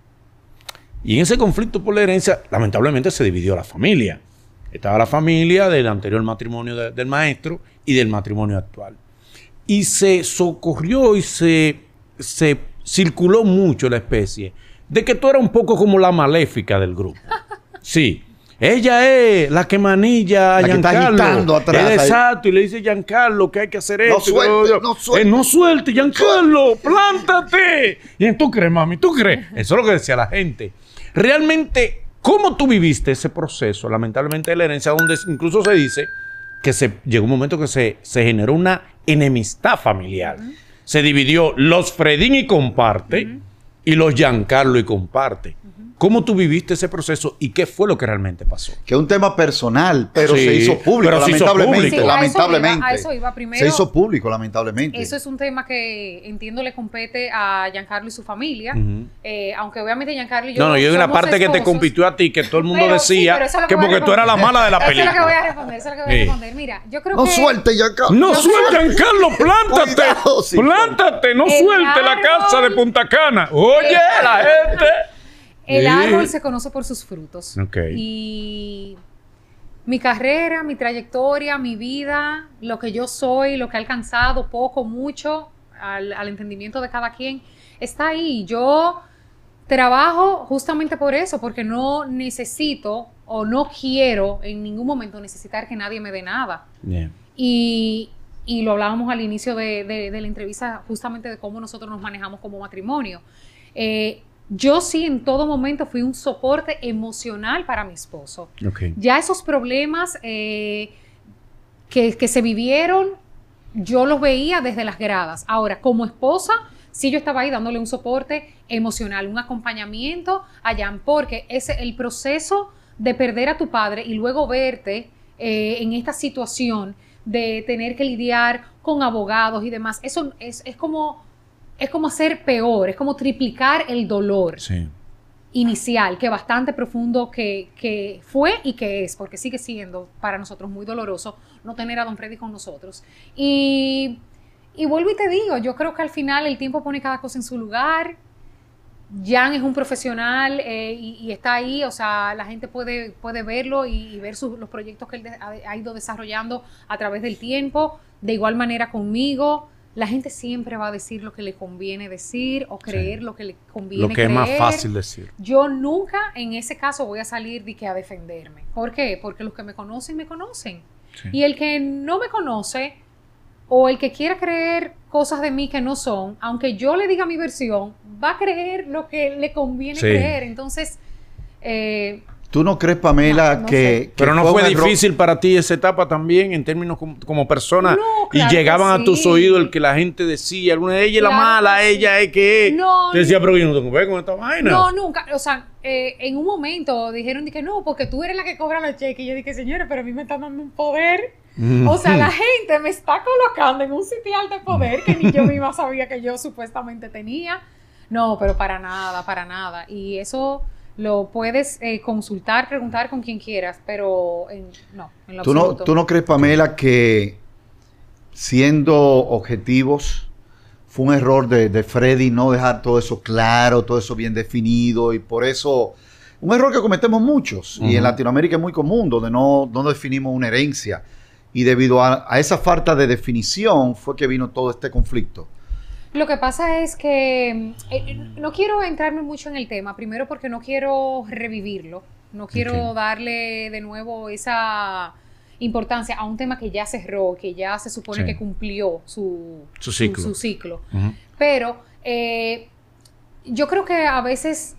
Y en ese conflicto por la herencia, lamentablemente, se dividió la familia. Estaba la familia del anterior matrimonio de, del maestro y del matrimonio actual. Y se socorrió y se, se circuló mucho la especie de que tú eras un poco como la maléfica del grupo. Sí. Ella es la que manilla a Giancarlo. Atrás, exacto. Y le dice a Giancarlo que hay que hacer no esto. Suelte, no suelte. Eh, no suelte, Giancarlo, plántate. Y tú crees, mami, tú crees. Eso es lo que decía la gente. Realmente, ¿cómo tú viviste ese proceso? Lamentablemente de la herencia, donde incluso se dice que se llegó un momento que se, se generó una enemistad familiar. Uh-huh. Se dividió los Fredín y comparte, uh-huh. y los Giancarlo y comparte. Uh-huh. ¿Cómo tú viviste ese proceso y qué fue lo que realmente pasó? Que es un tema personal, pero Sí, se hizo público, pero se hizo lamentablemente. público. Sí, a eso lamentablemente. iba, a eso iba primero. Se hizo público, lamentablemente. Eso es un tema que entiendo le compete a Giancarlo y su familia. Ujú. Eh, aunque obviamente Giancarlo y yo No, no, yo en la somos parte que te esposos. compitió a ti, que todo el mundo Pero sí, decía pero eso es lo que que voy a porque tú eras la responder. mala de la Eso es lo que voy película. a responder, eso es lo que voy a Sí. responder. Mira, yo creo No que... suelte ya, cabrón. No Yo suelten, Carlos, plántate. Cuidado, sí, plántate, no El suelte la casa de árbol. Punta Cana. Oye, la gente. El Sí. árbol se conoce por sus frutos. Ok. Y mi carrera, mi trayectoria, mi vida, lo que yo soy, lo que he alcanzado, poco, mucho, al, al entendimiento de cada quien, está ahí. Yo trabajo justamente por eso, porque no necesito o no quiero en ningún momento necesitar que nadie me dé nada. Bien. Y, y lo hablábamos al inicio de, de- de la entrevista justamente de cómo nosotros nos manejamos como matrimonio. Eh, yo sí en todo momento fui un soporte emocional para mi esposo. Ok. Ya esos problemas eh, que, que se vivieron, yo los veía desde las gradas. Ahora, como esposa, sí yo estaba ahí dándole un soporte emocional, un acompañamiento a Jan, porque ese el proceso de perder a tu padre y luego verte eh, en esta situación de tener que lidiar con abogados y demás, eso es, es como es como hacer peor, es como triplicar el dolor Sí. inicial, que bastante profundo que, que fue y que es, porque sigue siendo para nosotros muy doloroso no tener a don Freddy con nosotros. Y, y vuelvo y te digo, yo creo que al final el tiempo pone cada cosa en su lugar. Jan es un profesional eh, y, y está ahí, o sea, la gente puede, puede verlo y, y ver sus, los proyectos que él de- ha, ha ido desarrollando a través del tiempo. De igual manera conmigo, la gente siempre va a decir lo que le conviene decir o creer Sí. lo que le conviene Lo que es más creer. fácil decir. Yo nunca en ese caso voy a salir de que a defenderme. ¿Por qué? Porque los que me conocen, me conocen. Sí. Y el que no me conoce o el que quiera creer cosas de mí que no son, aunque yo le diga mi versión, va a creer lo que le conviene Sí. creer. Entonces, eh, ¿Tú no crees, Pamela, No, no que, sé. que Pero no fue un error? difícil para ti esa etapa también, en términos como, como persona. No, claro y llegaban que a tus sí. oídos el que la gente decía, alguna de ella es la Claro mala, que sí. ella es que. No, Te decía, pero yo no tengo que ver con esta vaina. no, nunca. O sea, eh, en un momento dijeron de que no, porque tú eres la que cobra los cheques. Y yo dije, señores, pero a mí me están dando un poder. O sea, la gente me está colocando en un sitial de poder que ni yo misma sabía que yo supuestamente tenía. No, pero para nada, para nada. Y eso lo puedes eh, consultar, preguntar con quien quieras, pero en- no, en lo ¿Tú no, absoluto. ¿Tú no crees, Pamela, que siendo objetivos fue un error de, de Freddy no dejar todo eso claro, todo eso bien definido y por eso... Un error que cometemos muchos y en Ujú. Latinoamérica es muy común, donde no, no definimos una herencia. Y debido a, a esa falta de definición fue que vino todo este conflicto. Lo que pasa es que eh, no quiero entrarme mucho en el tema, primero porque no quiero revivirlo, no quiero Ok. darle de nuevo esa importancia a un tema que ya cerró, que ya se supone Sí. que cumplió su, Su ciclo. su ciclo. Ujú. Pero eh, yo creo que a veces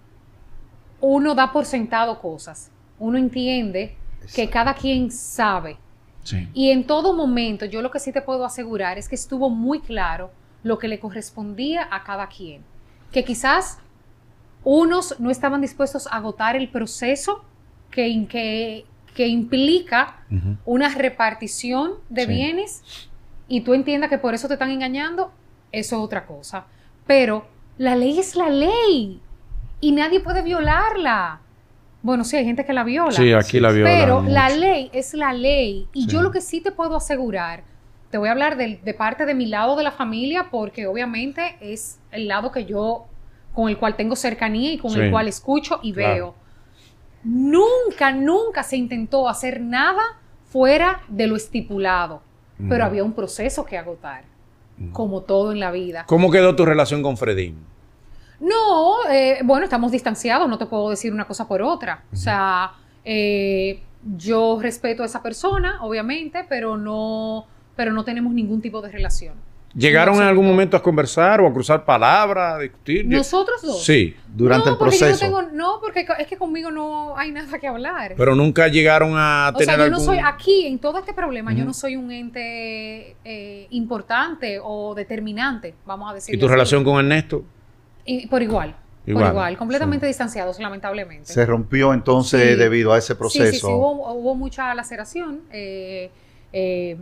uno da por sentado cosas, uno entiende que cada quien sabe. Sí. Y en todo momento, yo lo que sí te puedo asegurar es que estuvo muy claro lo que le correspondía a cada quien. Que quizás unos no estaban dispuestos a agotar el proceso que, que, que implica Ujú. una repartición de Sí. bienes y tú entiendas que por eso te están engañando, eso es otra cosa. Pero la ley es la ley y nadie puede violarla. Bueno, sí, hay gente que la viola. Sí, aquí la violan Pero mucho. la ley es la ley. Y Sí. yo lo que sí te puedo asegurar, te voy a hablar de, de parte de mi lado de la familia, porque obviamente es el lado que yo, con el cual tengo cercanía y con Sí. el cual escucho y Claro. veo. Nunca, nunca se intentó hacer nada fuera de lo estipulado. Pero Mm. había un proceso que agotar, como todo en la vida. ¿Cómo quedó tu relación con Fredín? No, eh, bueno, estamos distanciados, no te puedo decir una cosa por otra. O sea, eh, yo respeto a esa persona, obviamente, pero no, pero no tenemos ningún tipo de relación. ¿Llegaron No, en algún absoluto. momento a conversar o a cruzar palabras, a discutir? ¿Nosotros dos? Sí, Durante no, el porque yo proceso. no, tengo, no, porque co- es que conmigo no hay nada que hablar. pero nunca llegaron a o tener sea, yo no algún... soy, aquí, en todo este problema, yo Ujú. no soy un ente eh, importante o determinante, vamos a decir. ¿Y tu relación con Ernesto? Y por igual. Igual. Por igual, completamente sí. distanciados, lamentablemente. Se rompió entonces sí. debido a ese proceso. Sí, sí, sí, hubo, hubo mucha laceración. Eh, eh,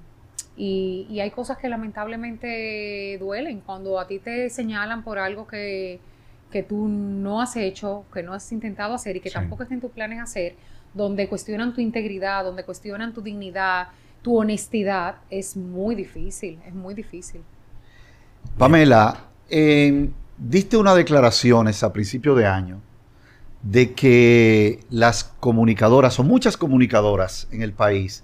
y, y hay cosas que lamentablemente duelen. Cuando a ti te señalan por algo que, que tú no has hecho, que no has intentado hacer y que sí. tampoco está en tus planes hacer, donde cuestionan tu integridad, donde cuestionan tu dignidad, tu honestidad, es muy difícil, es muy difícil. Pamela, eh, diste unas declaraciones a principio de año de que las comunicadoras, o muchas comunicadoras en el país,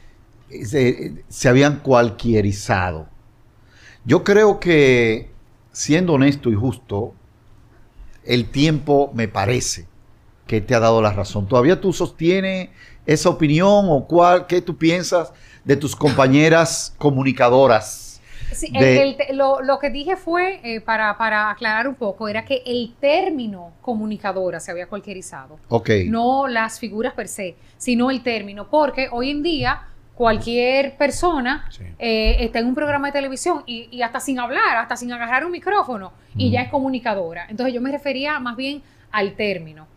se, se habían cualquierizado. Yo creo que, siendo honesto y justo, el tiempo me parece que te ha dado la razón. ¿Todavía tú sostienes esa opinión o cuál, qué tú piensas de tus compañeras comunicadoras? Sí, de... el, el, lo, lo que dije fue, eh, para, para aclarar un poco, era que el término comunicadora se había cualquierizado. Okay. No las figuras per se, sino el término. Porque hoy en día cualquier persona sí. eh, está en un programa de televisión y, y hasta sin hablar, hasta sin agarrar un micrófono, mm. y ya es comunicadora. Entonces yo me refería más bien al término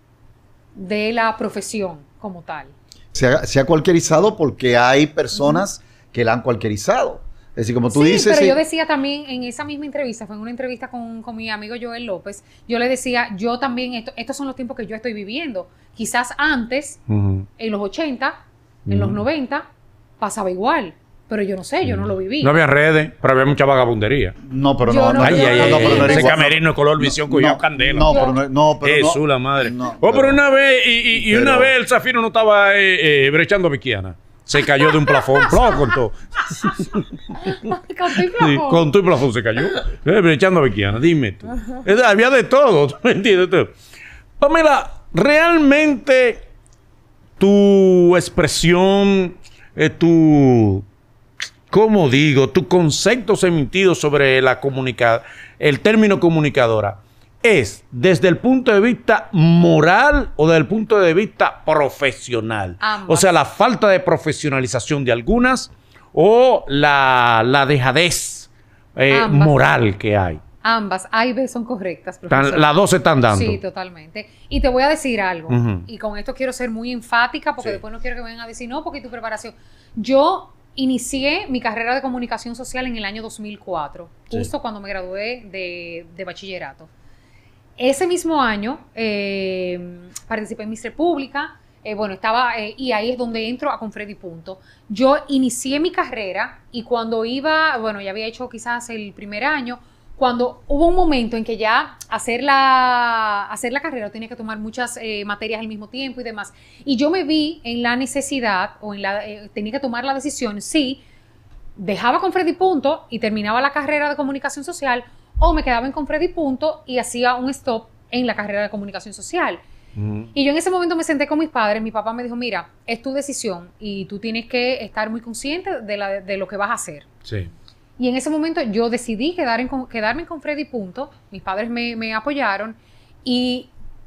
de la profesión como tal. Se ha, se ha cualquierizado porque hay personas mm. que la han cualquierizado. Es decir, como tú sí, dices... pero sí. yo decía también en esa misma entrevista, fue en una entrevista con, con mi amigo Joel López, yo le decía, yo también, esto, estos son los tiempos que yo estoy viviendo. Quizás antes, uh-huh. en los ochenta, uh-huh. en los noventa, pasaba igual. Pero yo no sé, yo no lo viví. No había redes, pero había mucha vagabundería. No, pero yo no, no. no, Ay, yo ay, no, ay, no, ay, pero no ese igual. camerino de color visión no, cuidado no, candela. No, pero no, no, pero Jesús, no, la madre. No, oh, pero, pero una vez, y, y, y pero, una vez el Zafiro no estaba eh, eh, brechando viquiana. Se cayó de un plafón, ¡plaf! Con todo. Con tu plafón. Sí, con tu plafón se cayó. Eh, brechando viquiana, dime tú. Eh, había de todo, ¿tú me entiendes? Pamela, realmente tu expresión, eh, tu... ¿Cómo digo? Tus conceptos emitidos sobre la comunica el término comunicadora es desde el punto de vista moral o desde el punto de vista profesional. Ambas. O sea, la falta de profesionalización de algunas o la, la dejadez eh, moral que hay. Ambas, A y B son correctas, profesor. Las dos se están dando. Sí, totalmente. Y te voy a decir algo, uh-huh. y con esto quiero ser muy enfática porque sí. después no quiero que vengan a decir, no, porque tu preparación. Yo inicié mi carrera de comunicación social en el año dos mil cuatro, justo sí. cuando me gradué de, de bachillerato. Ese mismo año eh, participé en Miss República, eh, bueno, estaba, eh, y ahí es donde entro a Confredi Punto. Yo inicié mi carrera y cuando iba, bueno, ya había hecho quizás el primer año, cuando hubo un momento en que ya hacer la, hacer la carrera tenía que tomar muchas eh, materias al mismo tiempo y demás. Y yo me vi en la necesidad, o en la eh, tenía que tomar la decisión, si dejaba Confredi Punto y terminaba la carrera de comunicación social, o me quedaba en Confredi Punto y hacía un stop en la carrera de comunicación social. Uh-huh. Y yo en ese momento me senté con mis padres, mi papá me dijo, mira, es tu decisión y tú tienes que estar muy consciente de, la, de lo que vas a hacer. Sí. Y en ese momento yo decidí quedar en, quedarme en Confredi Punto. Mis padres me, me apoyaron. Y,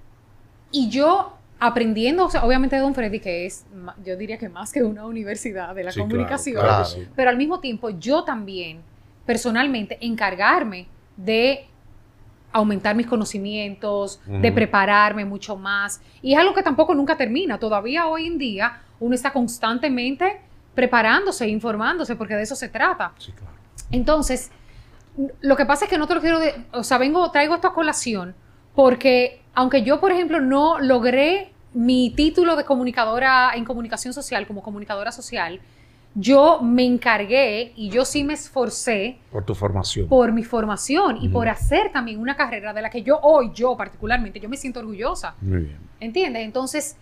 y yo aprendiendo, o sea, obviamente de Don Freddy, que es, yo diría que más que una universidad de la sí, comunicación. Claro, claro, sí. Pero al mismo tiempo yo también, personalmente, encargarme de aumentar mis conocimientos, uh-huh. de prepararme mucho más. Y es algo que tampoco nunca termina. Todavía hoy en día uno está constantemente preparándose, informándose, porque de eso se trata. Sí, claro. Entonces, lo que pasa es que no te lo quiero... De, o sea, vengo, traigo esto a colación porque, aunque yo, por ejemplo, no logré mi título de comunicadora en comunicación social, como comunicadora social, yo me encargué y yo sí me esforcé... Por tu formación. Por mi formación y mm. por hacer también una carrera de la que yo hoy, yo particularmente, yo me siento orgullosa. Muy bien. ¿Entiendes? Entonces...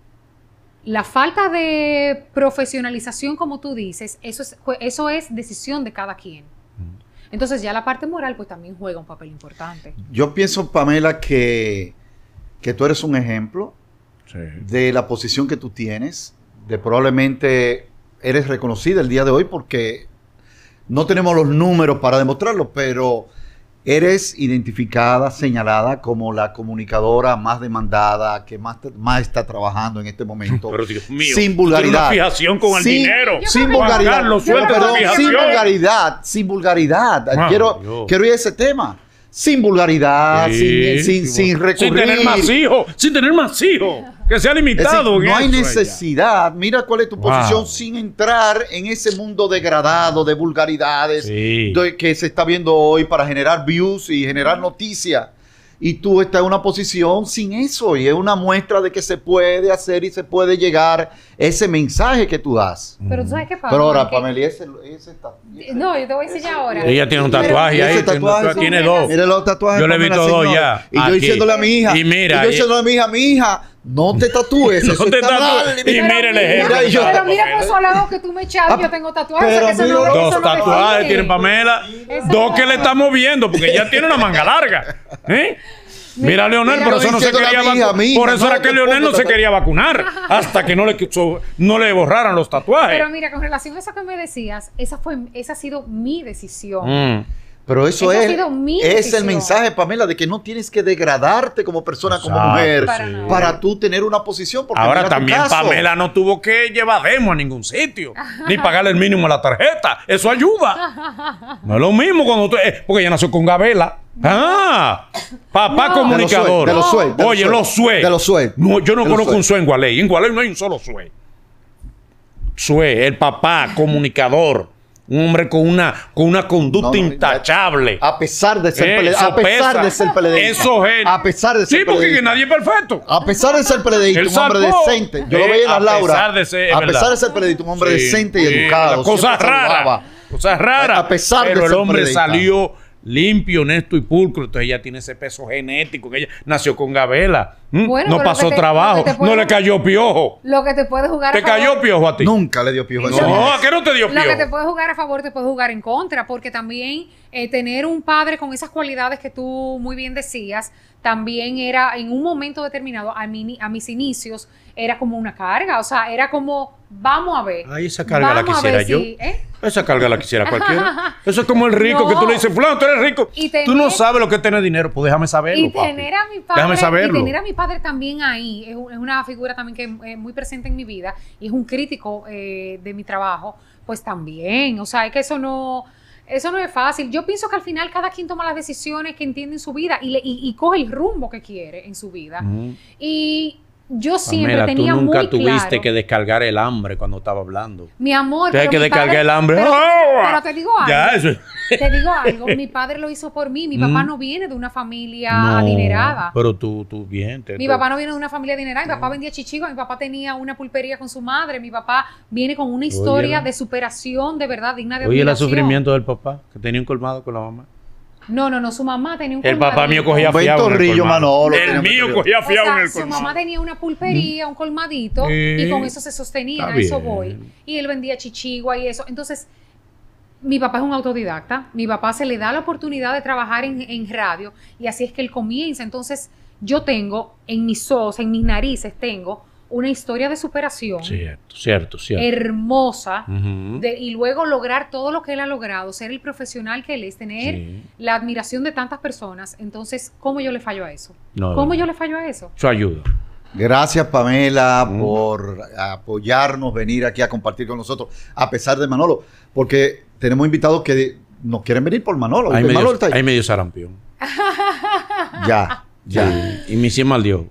La falta de profesionalización, como tú dices, eso es, eso es decisión de cada quien. Entonces ya la parte moral pues también juega un papel importante. Yo pienso, Pamela, que, que tú eres un ejemplo sí. de la posición que tú tienes, de probablemente eres reconocida el día de hoy porque no tenemos los números para demostrarlo, pero eres identificada, señalada como la comunicadora más demandada, que más, más está trabajando en este momento. Pero Dios mío, sin vulgaridad. Una fijación con el sin, dinero. Sin vulgaridad. Carlos, Perdón, sin vulgaridad, sin vulgaridad. Wow, quiero, quiero ir a ese tema. sin vulgaridad, Sí, sin, sin, sí, sin recurrir. Sin tener más hijos, sin tener más hijos. Que sea Es limitado. decir, en no hay eso, necesidad. Mira cuál es tu Wow. posición sin entrar en ese mundo degradado de vulgaridades Sí. de- que se está viendo hoy para generar views y generar noticias. Y tú estás en una posición sin eso. Y es una muestra de que se puede hacer y se puede llegar ese mensaje que tú das. Pero tú sabes qué pasa. Pero ahora, Que- Pamela, ese, ese está. No, yo te voy a decir ya ahora. Ella tiene un Pero- tatuaje Ese ahí. tiene- tatuaje Tiene son dos. megas. Mire los tatuajes. Yo le he Pamela, visto dos señor. ya, Y yo aquí. diciéndole a mi hija. Y mira, y yo y- diciéndole a mi hija, mi hija, no te tatúes. No eso te está tatúes. mal. Y Pero mire el mira, ejemplo. Mira, y yo- Pero mira por su lado que tú me echas Ah, y yo tengo tatuajes. pero o sea, que eso mira, no, Dos eso no tatuajes define. tiene Pamela. Eso Dos no. que le estamos viendo, porque ya tiene una manga larga. ¿Eh? Mira a Leonel, Mira, por eso no se diciéndole quería a mi hija, vacunar. mi hija, Por eso no era que te Leonel no pongas se tatu- quería vacunar hasta que no le, so- no le borraran los tatuajes. Pero mira, con relación a eso que me decías, esa fue, esa ha sido mi decisión. Mm. Pero eso Esa ha es, sido mi es el decisión. mensaje, Pamela, de que no tienes que degradarte como persona, como Exacto, mujer, Para sí. nada. para tú tener una posición. Porque Ahora mira tu también caso. Pamela no tuvo que llevar demo a ningún sitio, ni pagarle el mínimo a la tarjeta. Eso ayuda. No es lo mismo cuando tú, eh, porque ella nació con Gabela. Ah, papá No. comunicador. De los sue- de los sue- de los Oye, sue- los sue. de los sue. No, yo no De los conozco sue. un sue en Gualey. En Gualey no hay un solo sue. Sue, el papá comunicador. Un hombre con una, con una conducta No, no, intachable. A pesar de ser Eh, peledeísta. eso A pesar pesa. de ser peledeísta. Eso es. A pesar de ser Sí, porque que peledeísta. nadie es perfecto. A pesar de ser peledeísta, Él un hombre sacó. decente. Yo lo Eh, veía en las a Laura. pesar de ser- es a verdad. pesar de ser peledeísta, un hombre Sí, decente y sí, educado. Cosas siempre saludaba. raras. Cosas raras. A pesar de Pero el ser hombre periodista. salió limpio, honesto y pulcro. Entonces ella tiene ese peso genético. Que ella nació con Gabela. ¿Mm? Bueno, no pero pasó lo que te- trabajo. lo que te puede- No le cayó piojo. Lo que te puede jugar ¿Te a favor. cayó piojo a ti? Nunca le dio piojo a esa No, mujer. ¿a qué no te dio Lo que te piojo? puede jugar a favor te puede jugar en contra, porque también eh, tener un padre con esas cualidades que tú muy bien decías, también era en un momento determinado, a, mi, a mis inicios, era como una carga, o sea, era como, vamos a ver. Ay, esa carga la vamos a quisiera ver yo. si- ¿eh? Esa carga la quisiera cualquiera. Eso es como el rico No. que tú le dices, fulano, tú eres rico. Y tener- Tú no sabes lo que es tener dinero. Pues déjame saberlo, Y papi. tener a mi padre, Déjame saberlo. y tener a mi padre también ahí, es, un- es una figura también que es muy presente en mi vida y es un crítico eh, de mi trabajo, pues también, o sea, es que eso no, eso no es fácil. Yo pienso que al final cada quien toma las decisiones que entiende en su vida y, le, y, y coge el rumbo que quiere en su vida. Ujú. Y yo siempre Pamela, tenía tú nunca muy tuviste claro, que descargar el hambre cuando estaba hablando. mi amor, Tienes pero que mi descargar padre- el hambre. Pero, ¡Oh! pero te digo algo. Ya, eso es- Te digo algo, mi padre lo hizo por mí. Mi papá Mm. no viene de una familia No, adinerada. Pero tú, tú bien. te- Mi tú- papá no viene de una familia adinerada. Mi papá vendía chichigua. Mi papá tenía una pulpería con su madre. Mi papá viene con una historia Óyela. de superación de verdad digna de Oye, el admiración. sufrimiento del papá, que tenía un colmado con la mamá. No, no, no. Su mamá tenía un El papá colmadito. mío cogía Un fiado en el ventorrillo, colmado. Manolo, El tenía mío ventorrillo. cogía O fiado sea, en el su colmado. mamá tenía una pulpería, un colmadito, Sí. y con eso se sostenía, Está a eso bien. voy. Y él vendía chichigua y eso. Entonces, mi papá es un autodidacta. Mi papá se le da la oportunidad de trabajar en, en radio y así es que él comienza. Entonces, yo tengo en mis ojos, en mis narices, tengo una historia de superación Cierto, cierto, cierto. hermosa. Ujú. De- y luego lograr todo lo que él ha logrado, ser el profesional que él es, tener Sí. la admiración de tantas personas. Entonces, ¿cómo yo le fallo a eso? No, ¿Cómo no. yo le fallo a eso? Eso ayuda. Gracias, Pamela, Mm. por apoyarnos, venir aquí a compartir con nosotros, a pesar de Manolo, porque tenemos invitados que nos quieren venir por Manolo. Hay y Manolo medio, está ahí. hay medio sarampión. Ya, ya. Sí, y mi sí maldió.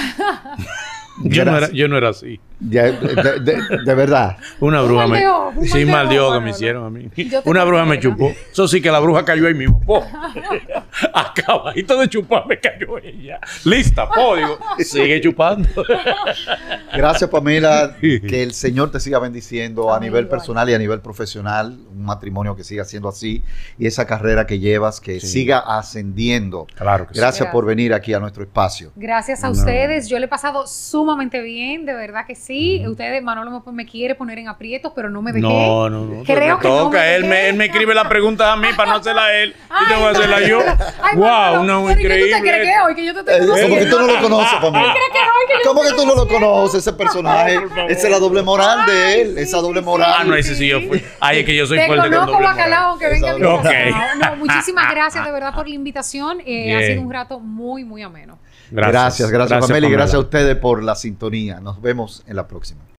yo, no era, Gracias. yo no era así. Ya, de, de- de- de verdad. Una Un bruja me... maldeó, un Sí, maldeó, maldió que Manolo. me hicieron a mí. Yo te Una bruja me comprendo. chupó. Eso sí que la bruja cayó ahí mismo. Po. Acabadito de chupar me cayó ella. Lista, po, digo. Sigue chupando. Gracias, Pamela. Que el Señor te siga bendiciendo a Amén, nivel igual. personal y a nivel profesional. Un matrimonio que siga siendo así. Y esa carrera que llevas, que Sí. siga ascendiendo. Claro que sí. Gracias Gracias. por venir aquí a nuestro espacio. Gracias a No. ustedes. Yo le he pasado sumamente bien, de verdad que sí. Ustedes, Manolo me, me quiere poner en aprietos, pero no me dejé. No, no, no. Creo me que no toca. me él, me, dejé. él me escribe la pregunta a mí para no hacerla a él. Y tengo que Ay, hacerla no, yo. ay, Wow, Manolo, una pero ¿y qué tú te increíble. crees que hoy que yo te estoy Eh, ¿Cómo que conociendo? tú no lo conoces, Pamela? ¿Cómo que tú no lo conoces, ese personaje? Por favor. Esa es la doble moral de él. Ay, Esa sí, doble sí, moral. Ah, no, ese sí yo fui. Ay, es que yo soy Te fuerte con conozco, doble bacalao, moral. aunque venga de Ok. no, muchísimas gracias de verdad por la invitación. Eh, ha Bien. sido un rato muy, muy ameno. Gracias, gracias, Pamela. Y Pamela. gracias a ustedes por la sintonía. Nos vemos en la próxima.